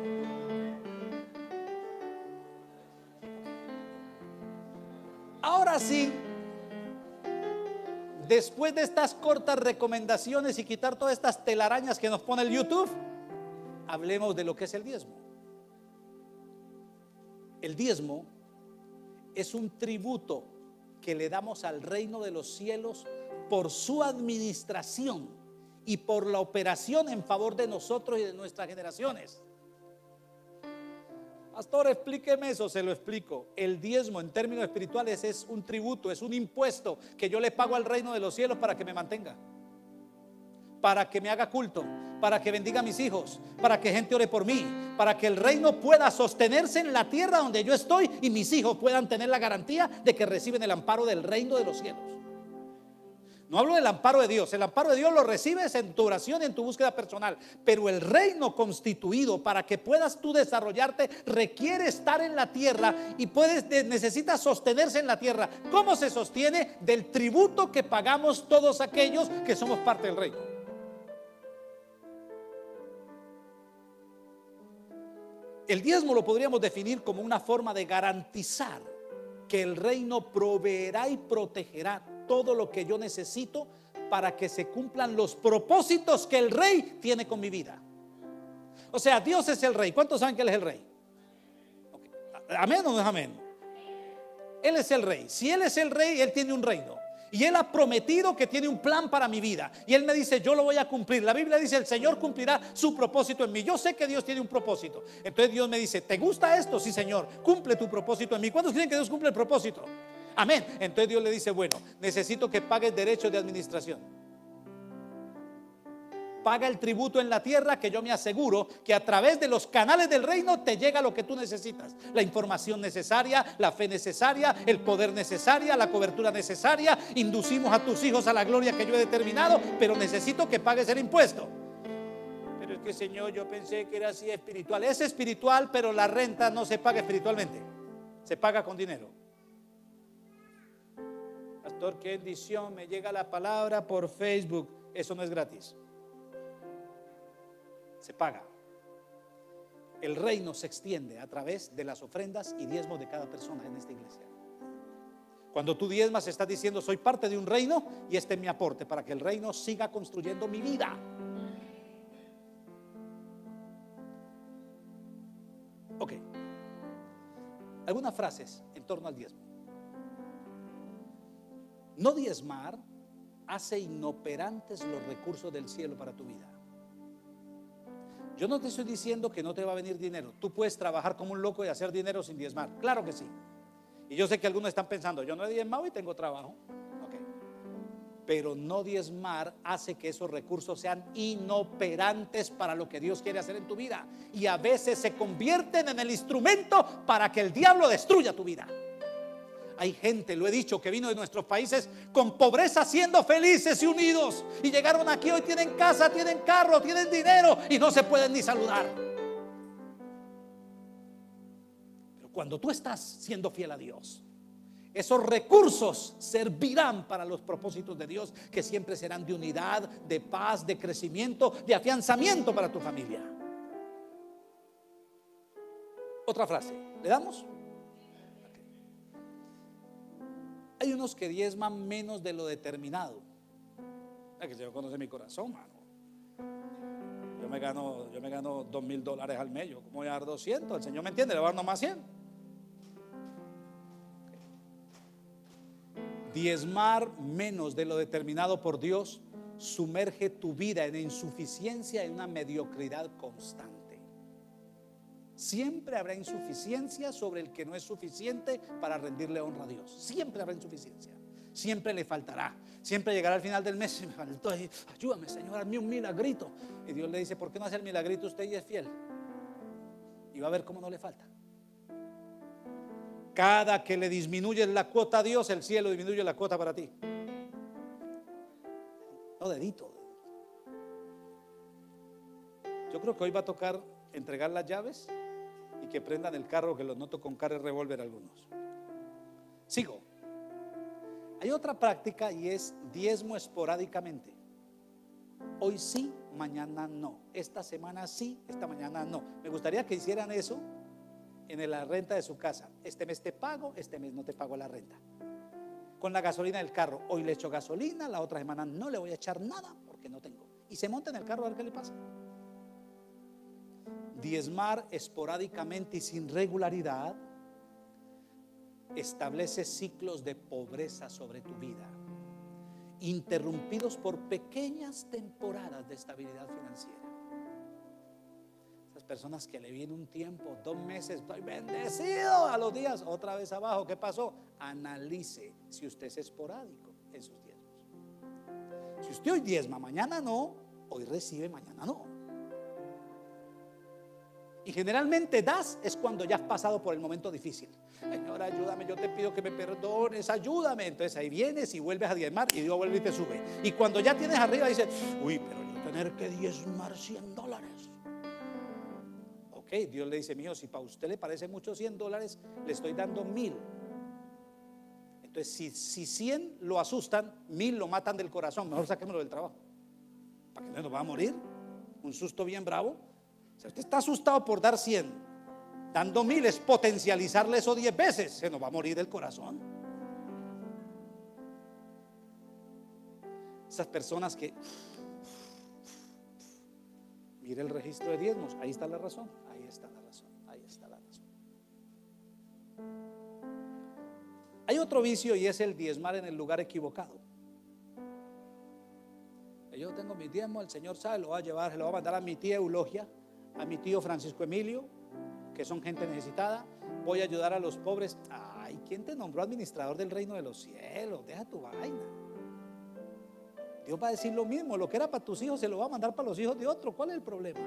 Ahora sí, después de estas cortas recomendaciones y quitar todas estas telarañas que nos pone el YouTube, hablemos de lo que es el diezmo. El diezmo es un tributo que le damos al reino de los cielos por su administración y por la operación en favor de nosotros y de nuestras generaciones. Pastor, explíqueme eso. Se lo explico. El diezmo en términos espirituales es un tributo, es un impuesto que yo le pago al reino de los cielos para que me mantenga, para que me haga culto, para que bendiga a mis hijos, para que gente ore por mí, para que el reino pueda sostenerse en la tierra donde yo estoy y mis hijos puedan tener la garantía de que reciben el amparo del reino de los cielos. No hablo del amparo de Dios. El amparo de Dios lo recibes en tu oración y en tu búsqueda personal, pero el reino constituido para que puedas tú desarrollarte requiere estar en la tierra y puedes, necesitas sostenerse en la tierra. ¿Cómo se sostiene? Del tributo que pagamos todos aquellos que somos parte del reino. El diezmo lo podríamos definir como una forma de garantizar que el reino proveerá y protegerá todo lo que yo necesito para que se cumplan los propósitos que el rey tiene con mi vida. O sea, Dios es el rey. ¿Cuántos saben que Él es el rey? Okay. ¿Amén o no es amén? Él es el rey. Si Él es el rey, Él tiene un reino. Y Él ha prometido que tiene un plan para mi vida. Y Él me dice, yo lo voy a cumplir. La Biblia dice, el Señor cumplirá su propósito en mí. Yo sé que Dios tiene un propósito. Entonces Dios me dice, ¿te gusta esto? Sí, Señor, cumple tu propósito en mí. ¿Cuántos creen que Dios cumple el propósito? Amén. Entonces Dios le dice, bueno, necesito que pagues derechos de administración. Paga el tributo en la tierra, que yo me aseguro que a través de los canales del reino te llega lo que tú necesitas. La información necesaria, la fe necesaria, el poder necesario, la cobertura necesaria. Inducimos a tus hijos a la gloria que yo he determinado, pero necesito que pagues el impuesto. Pero es que, Señor, yo pensé que era así espiritual. Es espiritual, pero la renta no se paga espiritualmente, se paga con dinero. Pastor, qué bendición, me llega la palabra por Facebook. Eso no es gratis, se paga. El reino se extiende a través de las ofrendas y diezmos de cada persona en esta iglesia. Cuando tú diezmas, estás diciendo, soy parte de un reino y este es mi aporte para que el reino siga construyendo mi vida. Ok, algunas frases en torno al diezmo. No diezmar hace inoperantes los recursos del cielo para tu vida. Yo no te estoy diciendo que no te va a venir dinero. Tú puedes trabajar como un loco y hacer dinero sin diezmar. Claro que sí. Y yo sé que algunos están pensando, yo no he diezmado y tengo trabajo. Okay. Pero no diezmar hace que esos recursos sean inoperantes para lo que Dios quiere hacer en tu vida. Y a veces se convierten en el instrumento para que el diablo destruya tu vida. Hay gente, lo he dicho, que vino de nuestros países con pobreza siendo felices y unidos. Y llegaron aquí, hoy tienen casa, tienen carro, tienen dinero y no se pueden ni saludar. Pero cuando tú estás siendo fiel a Dios, esos recursos servirán para los propósitos de Dios, que siempre serán de unidad, de paz, de crecimiento, de afianzamiento para tu familia. Otra frase, ¿le damos? Hay unos que diezman menos de lo determinado. Es que el Señor conoce mi corazón, mano. Yo me gano, yo me gano dos mil dólares al mes. ¿Cómo voy a dar doscientos? El Señor me entiende, le va a dar nomás cien. Diezmar menos de lo determinado por Dios sumerge tu vida en insuficiencia, en una mediocridad constante. Siempre habrá insuficiencia sobre el que no es suficiente para rendirle honra a Dios. Siempre habrá insuficiencia. Siempre le faltará. Siempre llegará al final del mes y me faltó. Ayúdame, Señor, hazme un milagrito. Y Dios le dice: ¿por qué no hace el milagrito usted y es fiel? Y va a ver cómo no le falta. Cada que le disminuyes la cuota a Dios, el cielo disminuye la cuota para ti. No, dedito. Yo creo que hoy va a tocar entregar las llaves y que prendan el carro, que los noto con cara de revólver algunos. Sigo. Hay otra práctica y es diezmo esporádicamente. Hoy sí, mañana no. Esta semana sí, esta mañana no. Me gustaría que hicieran eso en la renta de su casa. Este mes te pago, este mes no te pago la renta. Con la gasolina del carro, hoy le echo gasolina, la otra semana no le voy a echar nada porque no tengo. Y se monta en el carro a ver qué le pasa. Diezmar esporádicamente y sin regularidad establece ciclos de pobreza sobre tu vida, interrumpidos por pequeñas temporadas de estabilidad financiera. Esas personas que le viene un tiempo, dos meses, estoy bendecido, a los días otra vez abajo. ¿Qué pasó? Analice si usted es esporádico en sus diezmos. Si usted hoy diezma, mañana no, hoy recibe, mañana no. Y generalmente das es cuando ya has pasado por el momento difícil. Señor, ayúdame, yo te pido que me perdones, ayúdame. Entonces ahí vienes y vuelves a diezmar y Dios vuelve y te sube. Y cuando ya tienes arriba dices: uy, pero yo tener que diezmar cien dólares. Ok, Dios le dice: mío, si para usted le parece mucho cien dólares, le estoy dando mil. Entonces si, si cien lo asustan, mil lo matan del corazón. Mejor saquémoslo del trabajo, para que no nos va a morir. Un susto bien bravo. Si usted está asustado por dar cien, dando mil es potencializarle eso diez veces. Se nos va a morir del corazón. Esas personas que mire el registro de diezmos, ahí está la razón, ahí está la razón, ahí está la razón. Hay otro vicio y es el diezmar en el lugar equivocado. Yo tengo mi diezmo, el Señor sabe, lo va a llevar, se lo va a mandar a mi tía Eulogia, a mi tío Francisco Emilio, que son gente necesitada. Voy a ayudar a los pobres. Ay, ¿quién te nombró administrador del reino de los cielos? Deja tu vaina. Dios va a decir lo mismo. Lo que era para tus hijos se lo va a mandar para los hijos de otro. ¿Cuál es el problema?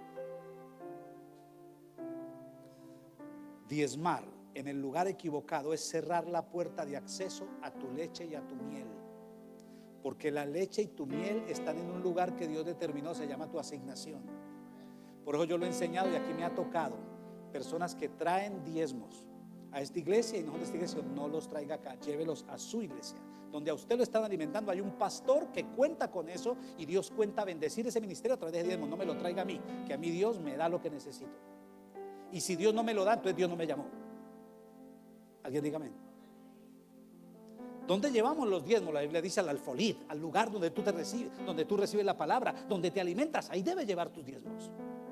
Diezmar en el lugar equivocado es cerrar la puerta de acceso a tu leche y a tu miel. Porque la leche y tu miel están en un lugar que Dios determinó, se llama tu asignación. Por eso yo lo he enseñado y aquí me ha tocado personas que traen diezmos a esta iglesia y no de esta iglesia, no los traiga acá, llévelos a su iglesia, donde a usted lo están alimentando. Hay un pastor que cuenta con eso y Dios cuenta bendecir ese ministerio a través de diezmos. No me lo traiga a mí, que a mí Dios me da lo que necesito. Y si Dios no me lo da, entonces Dios no me llamó. Alguien diga amén. ¿Dónde llevamos los diezmos? La Biblia dice: al alfolid, al lugar donde tú te recibes, donde tú recibes la palabra, donde te alimentas. Ahí debes llevar tus diezmos.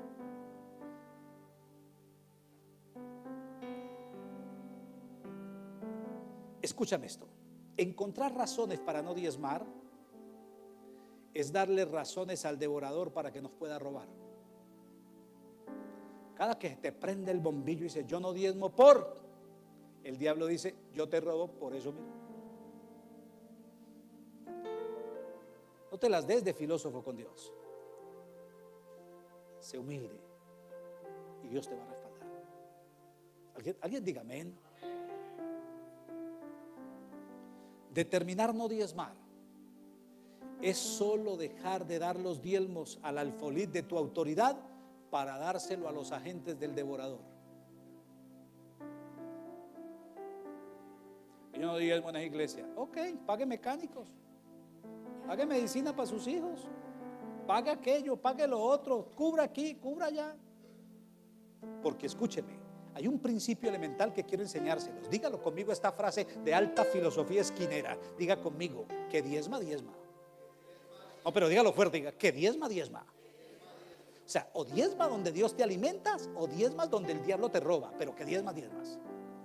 Escúchame esto: encontrar razones para no diezmar es darle razones al devorador para que nos pueda robar. Cada que te prende el bombillo y dice: yo no diezmo por, el diablo dice: yo te robo por eso mismo. No te las des de filósofo con Dios. Sé humilde y Dios te va a respaldar. ¿Alguien, alguien diga amén? Determinar no diezmar es solo dejar de dar los diezmos al alfolí de tu autoridad para dárselo a los agentes del devorador. Yo no diezmo en esa iglesia. Ok, pague mecánicos, pague medicina para sus hijos, pague aquello, pague lo otro, cubra aquí, cubra allá. Porque escúcheme, hay un principio elemental que quiero enseñárselos. Dígalo conmigo, esta frase de alta filosofía esquinera. Diga conmigo, que diezma, diezma. No, pero dígalo fuerte, diga, que diezma, diezma. O sea, o diezma donde Dios te alimentas, o diezmas donde el diablo te roba, pero que diezma, diezmas.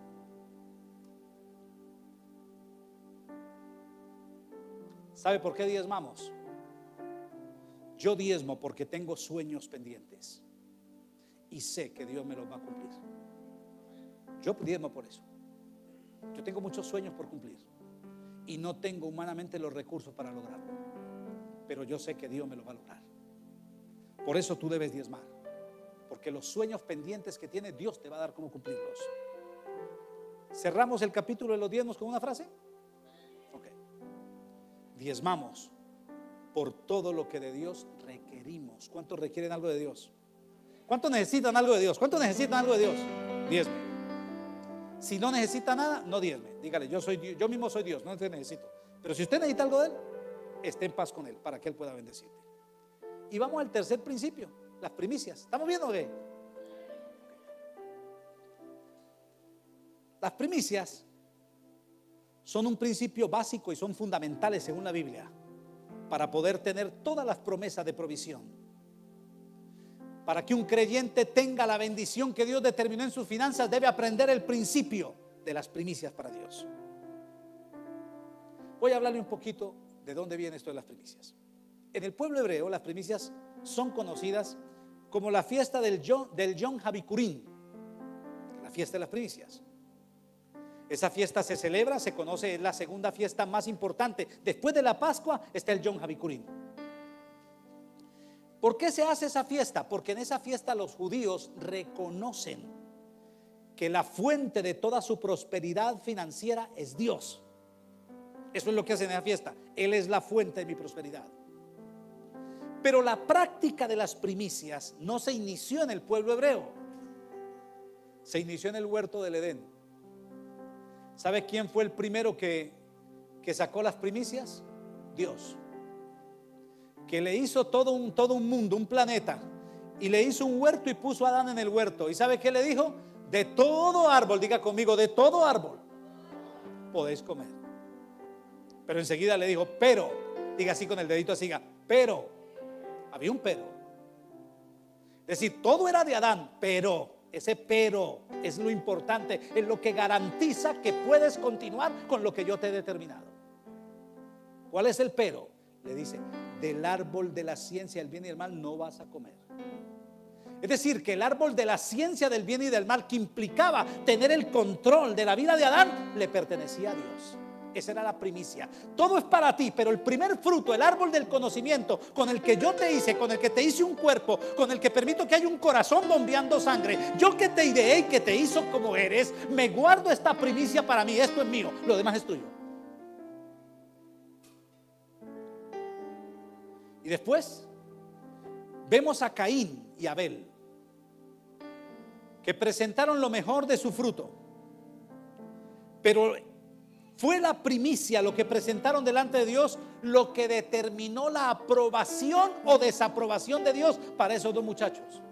¿Sabe por qué diezmamos? Yo diezmo porque tengo sueños pendientes y sé que Dios me los va a cumplir. Yo diezmo por eso. Yo tengo muchos sueños por cumplir y no tengo humanamente los recursos para lograrlo, pero yo sé que Dios me los va a lograr. Por eso tú debes diezmar, porque los sueños pendientes que tienes, Dios te va a dar cómo cumplirlos. Cerramos el capítulo de los diezmos con una frase. Ok. Diezmamos por todo lo que de Dios requerimos. ¿Cuántos requieren algo de Dios? ¿Cuántos necesitan algo de Dios? ¿Cuántos necesitan algo de Dios? Diezme. Si no necesita nada, no diezme. Dígale, yo soy, yo mismo soy Dios, no te necesito. Pero si usted necesita algo de Él, esté en paz con Él para que Él pueda bendecirte. Y vamos al tercer principio, las primicias. ¿Estamos viendo qué? Las primicias son un principio básico y son fundamentales según la Biblia para poder tener todas las promesas de provisión. Para que un creyente tenga la bendición que Dios determinó en sus finanzas, debe aprender el principio de las primicias para Dios. Voy a hablarle un poquito de dónde viene esto de las primicias. En el pueblo hebreo, las primicias son conocidas como la fiesta del Yom, del Yom HaBikurim, la fiesta de las primicias. Esa fiesta se celebra, se conoce, es la segunda fiesta más importante. Después de la Pascua está el Yom HaBikurim. ¿Por qué se hace esa fiesta? Porque en esa fiesta los judíos reconocen que la fuente de toda su prosperidad financiera es Dios. Eso es lo que hacen en esa fiesta. Él es la fuente de mi prosperidad. Pero la práctica de las primicias no se inició en el pueblo hebreo. Se inició en el huerto del Edén. ¿Sabe quién fue el primero que, que sacó las primicias? Dios. Que le hizo todo un, todo un mundo, un planeta, y le hizo un huerto y puso a Adán en el huerto. ¿Y sabe qué le dijo? De todo árbol, diga conmigo, de todo árbol podéis comer. Pero enseguida le dijo, pero, diga así con el dedito así, pero, había un pero. Es decir, todo era de Adán, pero, ese pero es lo importante, es lo que garantiza que puedes continuar con lo que yo te he determinado. ¿Cuál es el pero? Le dice, del árbol de la ciencia del bien y del mal no vas a comer. Es decir, que el árbol de la ciencia del bien y del mal, que implicaba tener el control de la vida de Adán, le pertenecía a Dios. Esa era la primicia. Todo es para ti, pero el primer fruto, el árbol del conocimiento, con el que yo te hice, con el que te hice un cuerpo, con el que permito que haya un corazón bombeando sangre, yo que te ideé y que te hizo como eres, me guardo esta primicia para mí. Esto es mío, lo demás es tuyo. Y después vemos a Caín y Abel, que presentaron lo mejor de su fruto, pero fue la primicia, lo que presentaron delante de Dios, lo que determinó la aprobación o desaprobación de Dios para esos dos muchachos.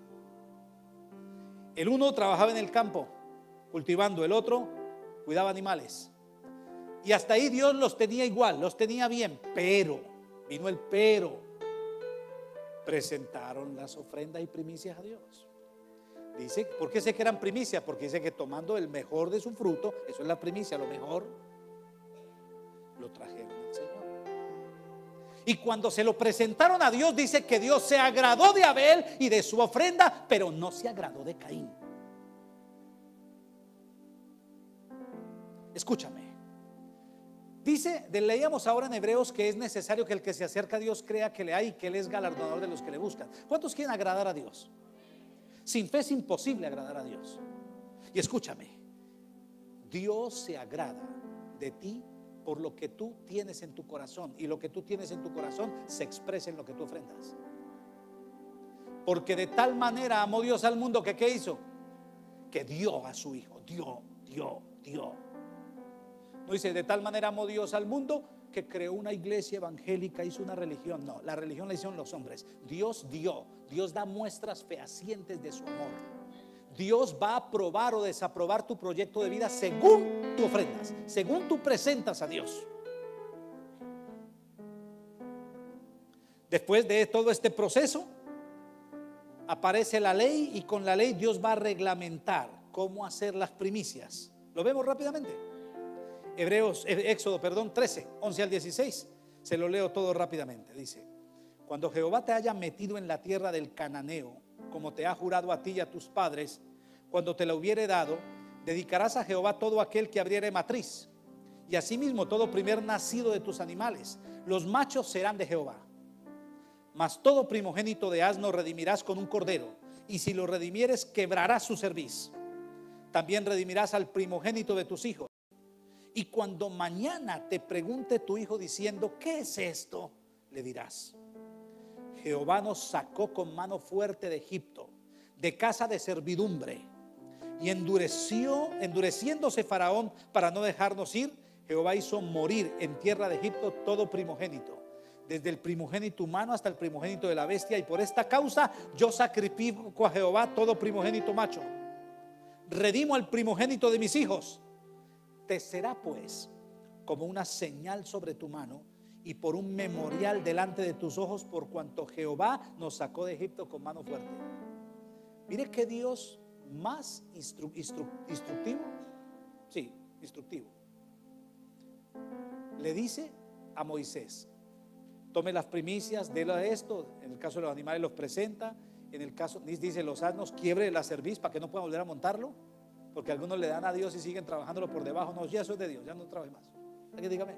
El uno trabajaba en el campo cultivando, el otro cuidaba animales, y hasta ahí Dios los tenía igual, los tenía bien, pero vino el pero. Presentaron las ofrendas y primicias a Dios. Dice, ¿por qué sé que eran primicias? Porque dice que tomando el mejor de su fruto, eso es la primicia, lo mejor, lo trajeron al Señor. Y cuando se lo presentaron a Dios, dice que Dios se agradó de Abel y de su ofrenda, pero no se agradó de Caín. Escúchame. Dice, leíamos ahora en Hebreos que es necesario que el que se acerca a Dios crea que le hay y que Él es galardonador de los que le buscan. ¿Cuántos quieren agradar a Dios? Sin fe es imposible agradar a Dios. Y escúchame, Dios se agrada de ti por lo que tú tienes en tu corazón, y lo que tú tienes en tu corazón se expresa en lo que tú ofrendas. Porque de tal manera amó Dios al mundo que ¿qué hizo? Que dio a su hijo, dio, dio, dio. No dice de tal manera amó Dios al mundo que creó una iglesia evangélica, hizo una religión. No, la religión la hicieron los hombres. Dios dio, Dios da muestras fehacientes de su amor. Dios va a aprobar o desaprobar tu proyecto de vida según tú ofrendas, según tú presentas a Dios. Después de todo este proceso aparece la ley, y con la ley Dios va a reglamentar cómo hacer las primicias. ¿Lo vemos rápidamente? Hebreos, Éxodo, perdón, trece, once al dieciséis. Se lo leo todo rápidamente. Dice: cuando Jehová te haya metido en la tierra del cananeo, como te ha jurado a ti y a tus padres, cuando te la hubiere dado, dedicarás a Jehová todo aquel que abriere matriz, y asimismo todo primer nacido de tus animales. Los machos serán de Jehová. Mas todo primogénito de asno redimirás con un cordero, y si lo redimieres, quebrarás su cerviz. También redimirás al primogénito de tus hijos. Y cuando mañana te pregunte tu hijo diciendo: ¿qué es esto?, le dirás: Jehová nos sacó con mano fuerte de Egipto, de casa de servidumbre. Y endureció, endureciéndose Faraón para no dejarnos ir, Jehová hizo morir en tierra de Egipto todo primogénito, desde el primogénito humano hasta el primogénito de la bestia. Y por esta causa yo sacrifico a Jehová todo primogénito macho. Redimo al primogénito de mis hijos. Te será pues como una señal sobre tu mano y por un memorial delante de tus ojos, por cuanto Jehová nos sacó de Egipto con mano fuerte. Mire que Dios más instru, instru, instructivo, sí, instructivo, le dice a Moisés: tome las primicias, déle esto. En el caso de los animales los presenta. En el caso, dice, los asnos, quiebre la cerviz para que no puedan volver a montarlo, porque algunos le dan a Dios y siguen trabajándolo por debajo. No, ya eso es de Dios, ya no trabaje más. Aquí dígame.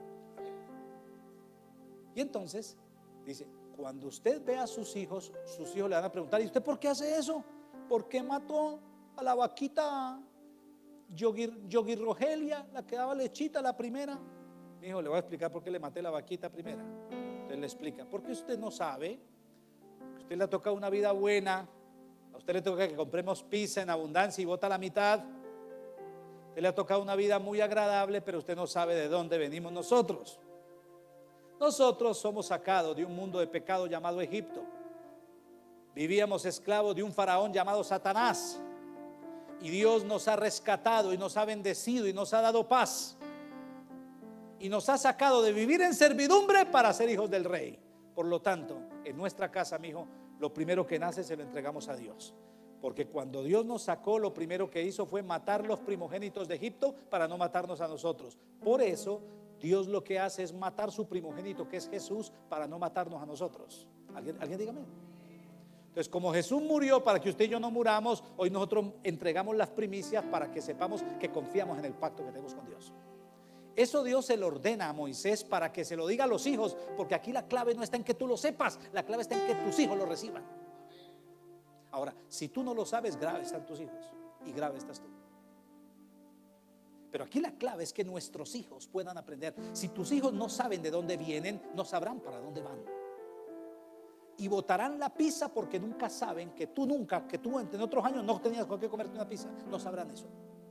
Y entonces dice: cuando usted vea a sus hijos, sus hijos le van a preguntar: ¿y usted por qué hace eso? ¿Por qué mató a la vaquita Yogi, Yogi Rogelia, la que daba lechita, la primera? Mi hijo, le voy a explicar por qué le maté la vaquita primera. Entonces le explica: porque usted no sabe, a usted le ha tocado una vida buena, a usted le toca que compremos pizza en abundancia y bota la mitad. A usted le ha tocado una vida muy agradable, pero usted no sabe de dónde venimos nosotros. Nosotros somos sacados de un mundo de pecado llamado Egipto. Vivíamos esclavos de un faraón llamado Satanás, y Dios nos ha rescatado y nos ha bendecido y nos ha dado paz, y nos ha sacado de vivir en servidumbre para ser hijos del rey. Por lo tanto, en nuestra casa, mi hijo, lo primero que nace se lo entregamos a Dios, porque cuando Dios nos sacó, lo primero que hizo fue matar los primogénitos de Egipto para no matarnos a nosotros. Por eso Dios lo que hace es matar su primogénito, que es Jesús, para no matarnos a nosotros. ¿Alguien, alguien dígame? Entonces, como Jesús murió para que usted y yo no muramos, hoy nosotros entregamos las primicias para que sepamos que confiamos en el pacto que tenemos con Dios. Eso Dios se lo ordena a Moisés para que se lo diga a los hijos, porque aquí la clave no está en que tú lo sepas, la clave está en que tus hijos lo reciban. Ahora, si tú no lo sabes, grave están tus hijos y grave estás tú. Pero aquí la clave es que nuestros hijos puedan aprender. Si tus hijos no saben de dónde vienen, no sabrán para dónde van. Y botarán la pizza porque nunca saben que tú nunca, que tú en otros años no tenías con qué comerte una pizza. No sabrán eso.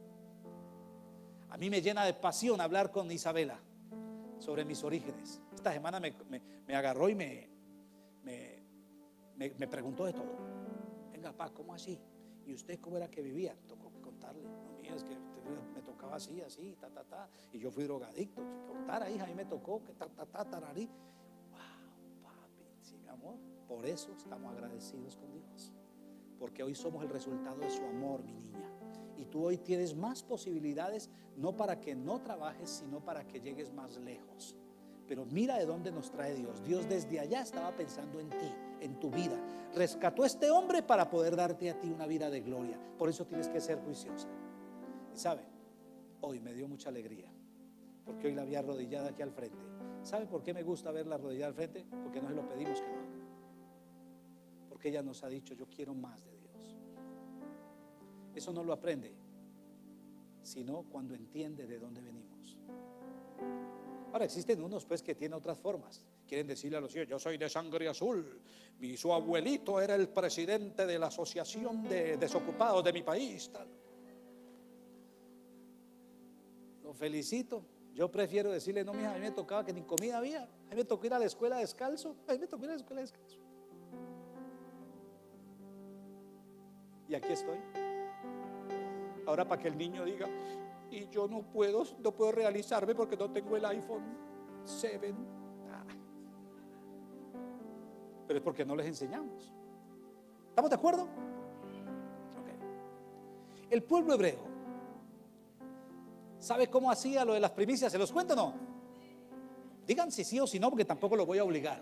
A mí me llena de pasión hablar con Isabela sobre mis orígenes. Esta semana me, me, me agarró y me, me, me, me preguntó de todo. Venga, papá, ¿cómo así? ¿Y usted cómo era que vivía? Tocó contarle. No, mía, es que me tocaba así, así, ta, ta, ta. Y yo fui drogadicto. Contara, hija, a mí me tocó que ta, ta, ta, tararí. Wow, papi, sí, mi amor. Por eso estamos agradecidos con Dios, porque hoy somos el resultado de su amor, mi niña. Y tú hoy tienes más posibilidades, no para que no trabajes, sino para que llegues más lejos. Pero mira de dónde nos trae Dios. Dios desde allá estaba pensando en ti, en tu vida. Rescató a este hombre para poder darte a ti una vida de gloria. Por eso tienes que ser juiciosa. Y sabe, hoy me dio mucha alegría, porque hoy la vi arrodillada aquí al frente. ¿Sabe por qué me gusta verla arrodillada al frente? Porque no se lo pedimos que lo haga. Porque ella nos ha dicho: yo quiero más de Dios. Eso no lo aprende, sino cuando entiende de dónde venimos. Ahora existen unos pues que tienen otras formas. Quieren decirle a los hijos: yo soy de sangre azul, mi su abuelito era el presidente de la asociación de desocupados de mi país, tal. Lo felicito. Yo prefiero decirle: no, mija, a mí me tocaba que ni comida había, a mí me tocó ir a la escuela descalzo, a mí me tocó ir a la escuela descalzo. Y aquí estoy. Ahora, para que el niño diga: y yo no puedo, no puedo realizarme porque no tengo el iPhone siete. Ah. Pero es porque no les enseñamos. ¿Estamos de acuerdo? Okay. El pueblo hebreo, ¿sabe cómo hacía lo de las primicias? ¿Se los cuento o no? Digan si sí o si no, porque tampoco lo voy a obligar.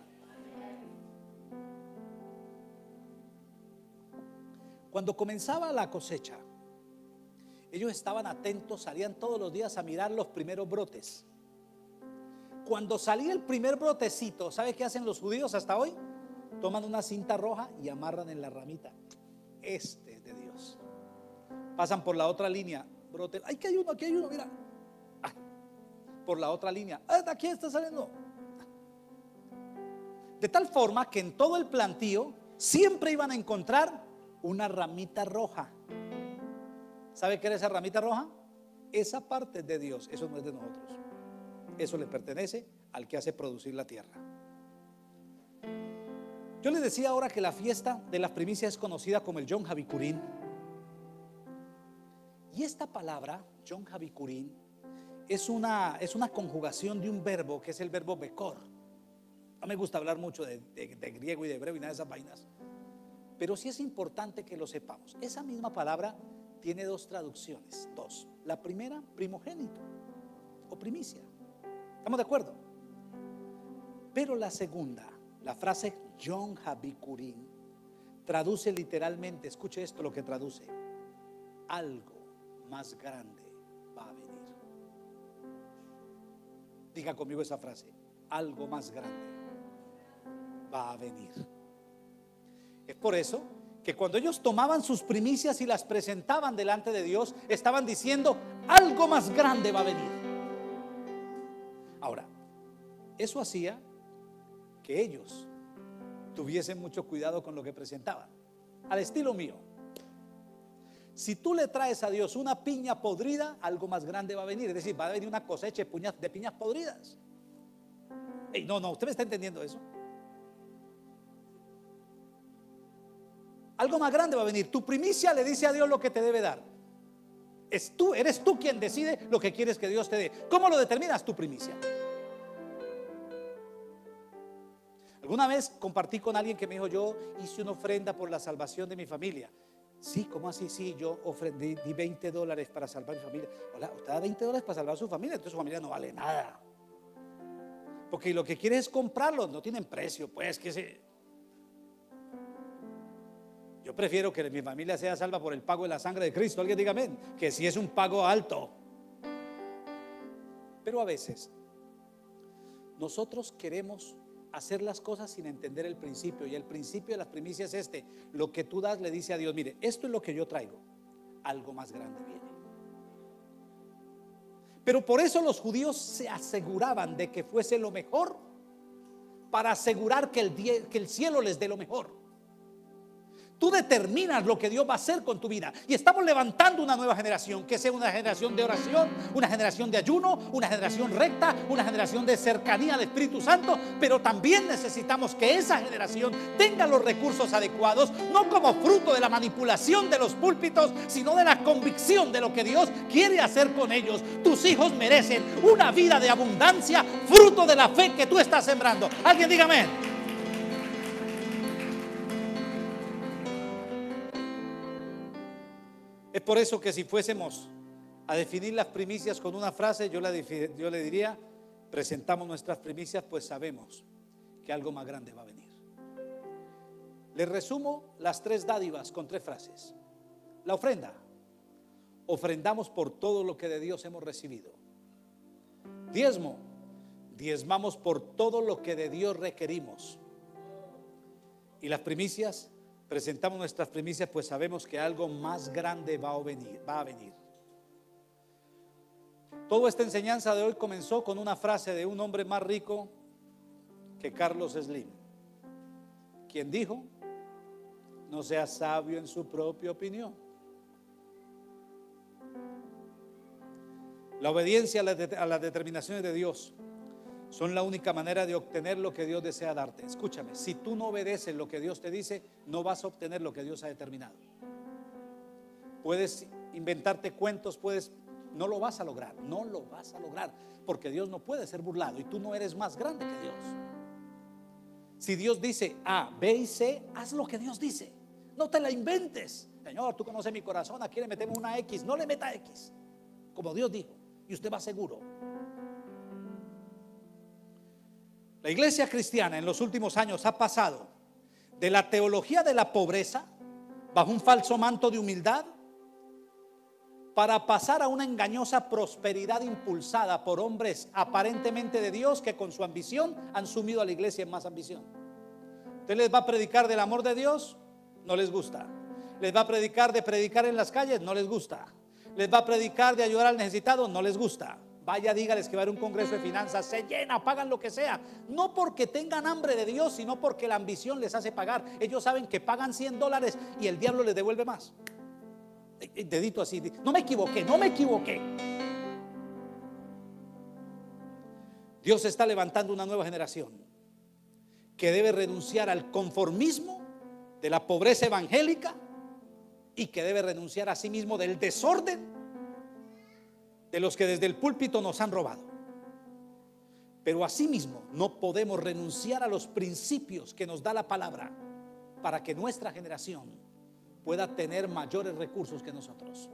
Cuando comenzaba la cosecha, ellos estaban atentos, salían todos los días a mirar los primeros brotes. Cuando salía el primer brotecito, ¿sabe qué hacen los judíos hasta hoy? Toman una cinta roja y amarran en la ramita. Este es de Dios. Pasan por la otra línea, brote. ¡Ay, que hay uno, aquí hay uno! Mira. Ah, por la otra línea. ¡Ah, de aquí está saliendo! De tal forma que en todo el plantío siempre iban a encontrar una ramita roja. ¿Sabe qué era esa ramita roja? Esa parte es de Dios, eso no es de nosotros. Eso le pertenece al que hace producir la tierra. Yo les decía ahora que la fiesta de las primicias es conocida como el Yom HaBikurim. Y esta palabra, Yom HaBikurim, es una, es una conjugación de un verbo que es el verbo bekor. No me gusta hablar mucho de, de, de griego y de hebreo y nada de esas vainas, pero sí es importante que lo sepamos. Esa misma palabra tiene dos traducciones, dos. La primera, primogénito o primicia. ¿Estamos de acuerdo? Pero la segunda, la frase Yom HaBikurim, traduce literalmente, escuche esto lo que traduce: algo más grande va a venir. Diga conmigo esa frase: algo más grande va a venir. Es por eso que cuando ellos tomaban sus primicias y las presentaban delante de Dios, estaban diciendo: algo más grande va a venir. Ahora, eso hacía que ellos tuviesen mucho cuidado con lo que presentaban. Al estilo mío, si tú le traes a Dios una piña podrida, algo más grande va a venir. Es decir, va a venir una cosecha de piñas podridas. Ey, no, no, ¿usted me está entendiendo eso? Algo más grande va a venir. Tu primicia le dice a Dios lo que te debe dar. Es tú, eres tú quien decide lo que quieres que Dios te dé. ¿Cómo lo determinas? Tu primicia. Alguna vez compartí con alguien que me dijo: yo hice una ofrenda por la salvación de mi familia. Sí, ¿cómo así? Sí, yo ofrendí, di veinte dólares para salvar mi familia. Hola, usted da veinte dólares para salvar a su familia, entonces su familia no vale nada. Porque lo que quiere es comprarlos, no tienen precio, pues que se... Yo prefiero que mi familia sea salva por el pago de la sangre de Cristo. Alguien diga amén. Que si es un pago alto. Pero a veces nosotros queremos hacer las cosas sin entender el principio. Y el principio de las primicias es este: lo que tú das le dice a Dios: mire, esto es lo que yo traigo, algo más grande viene. Pero por eso los judíos se aseguraban de que fuese lo mejor, para asegurar que el, que el cielo les dé lo mejor. Tú determinas lo que Dios va a hacer con tu vida. Y estamos levantando una nueva generación, que sea una generación de oración, una generación de ayuno, una generación recta, una generación de cercanía al Espíritu Santo. Pero también necesitamos que esa generación tenga los recursos adecuados, no como fruto de la manipulación de los púlpitos, sino de la convicción de lo que Dios quiere hacer con ellos. Tus hijos merecen una vida de abundancia, fruto de la fe que tú estás sembrando. Alguien diga amén. Es por eso que si fuésemos a definir las primicias con una frase, yo, la, yo le diría: presentamos nuestras primicias, pues sabemos que algo más grande va a venir. Les resumo las tres dádivas con tres frases. La ofrenda: ofrendamos por todo lo que de Dios hemos recibido. Diezmo: diezmamos por todo lo que de Dios requerimos. Y las primicias: presentamos nuestras primicias, pues sabemos que algo más grande va a venir, va a venir. Toda esta enseñanza de hoy comenzó con una frase de un hombre más rico que Carlos Slim, quien dijo: no sea sabio en su propia opinión. La obediencia a las, de, a las determinaciones de Dios son la única manera de obtener lo que Dios desea darte. Escúchame, si tú no obedeces lo que Dios te dice, no vas a obtener lo que Dios ha determinado. Puedes inventarte cuentos, puedes, no lo vas a lograr, no lo vas a lograr, porque Dios no puede ser burlado y tú no eres más grande que Dios. Si Dios dice A, B y C, haz lo que Dios dice, no te la inventes. Señor, tú conoces mi corazón, aquí le metemos una X, no le meta X, como Dios dijo, y usted va seguro. La iglesia cristiana en los últimos años ha pasado de la teología de la pobreza, bajo un falso manto de humildad, para pasar a una engañosa prosperidad impulsada por hombres aparentemente de Dios que con su ambición han sumido a la iglesia en más ambición. Usted les va a predicar del amor de Dios, no les gusta. Les va a predicar de predicar en las calles, no les gusta. Les va a predicar de ayudar al necesitado, no les gusta. Vaya, dígales que va a haber un congreso de finanzas, se llena, pagan lo que sea. No porque tengan hambre de Dios, sino porque la ambición les hace pagar. Ellos saben que pagan cien dólares y el diablo les devuelve más. Dedito así, no me equivoqué, no me equivoqué. Dios está levantando una nueva generación que debe renunciar al conformismo de la pobreza evangélica y que debe renunciar a sí mismo del desorden de los que desde el púlpito nos han robado. Pero asimismo no podemos renunciar a los principios que nos da la palabra para que nuestra generación pueda tener mayores recursos que nosotros.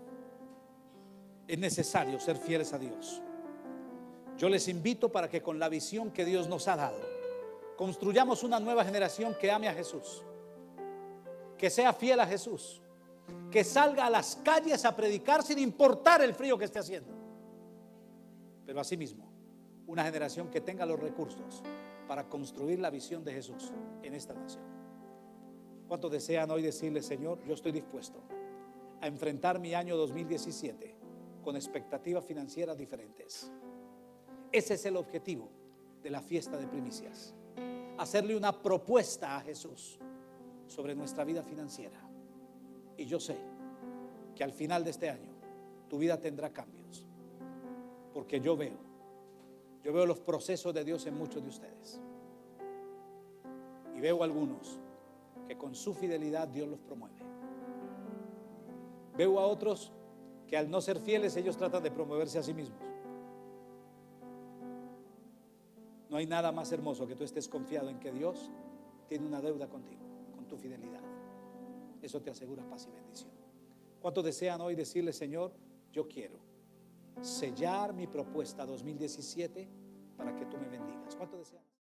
Es necesario ser fieles a Dios. Yo les invito para que con la visión que Dios nos ha dado construyamos una nueva generación que ame a Jesús, que sea fiel a Jesús, que salga a las calles a predicar sin importar el frío que esté haciendo. Pero asimismo, una generación que tenga los recursos para construir la visión de Jesús en esta nación. ¿Cuántos desean hoy decirle: Señor, yo estoy dispuesto a enfrentar mi año dos mil diecisiete con expectativas financieras diferentes? Ese es el objetivo de la fiesta de primicias: hacerle una propuesta a Jesús sobre nuestra vida financiera. Y yo sé que al final de este año tu vida tendrá cambios, porque yo veo, yo veo los procesos de Dios en muchos de ustedes, y veo algunos que con su fidelidad Dios los promueve. Veo a otros que al no ser fieles ellos tratan de promoverse a sí mismos. No hay nada más hermoso que tú estés confiado en que Dios tiene una deuda contigo, con tu fidelidad. Eso te asegura paz y bendición. ¿Cuántos desean hoy decirle: Señor, yo quiero sellar mi propuesta dos mil diecisiete para que tú me bendigas? ¿Cuántos desean?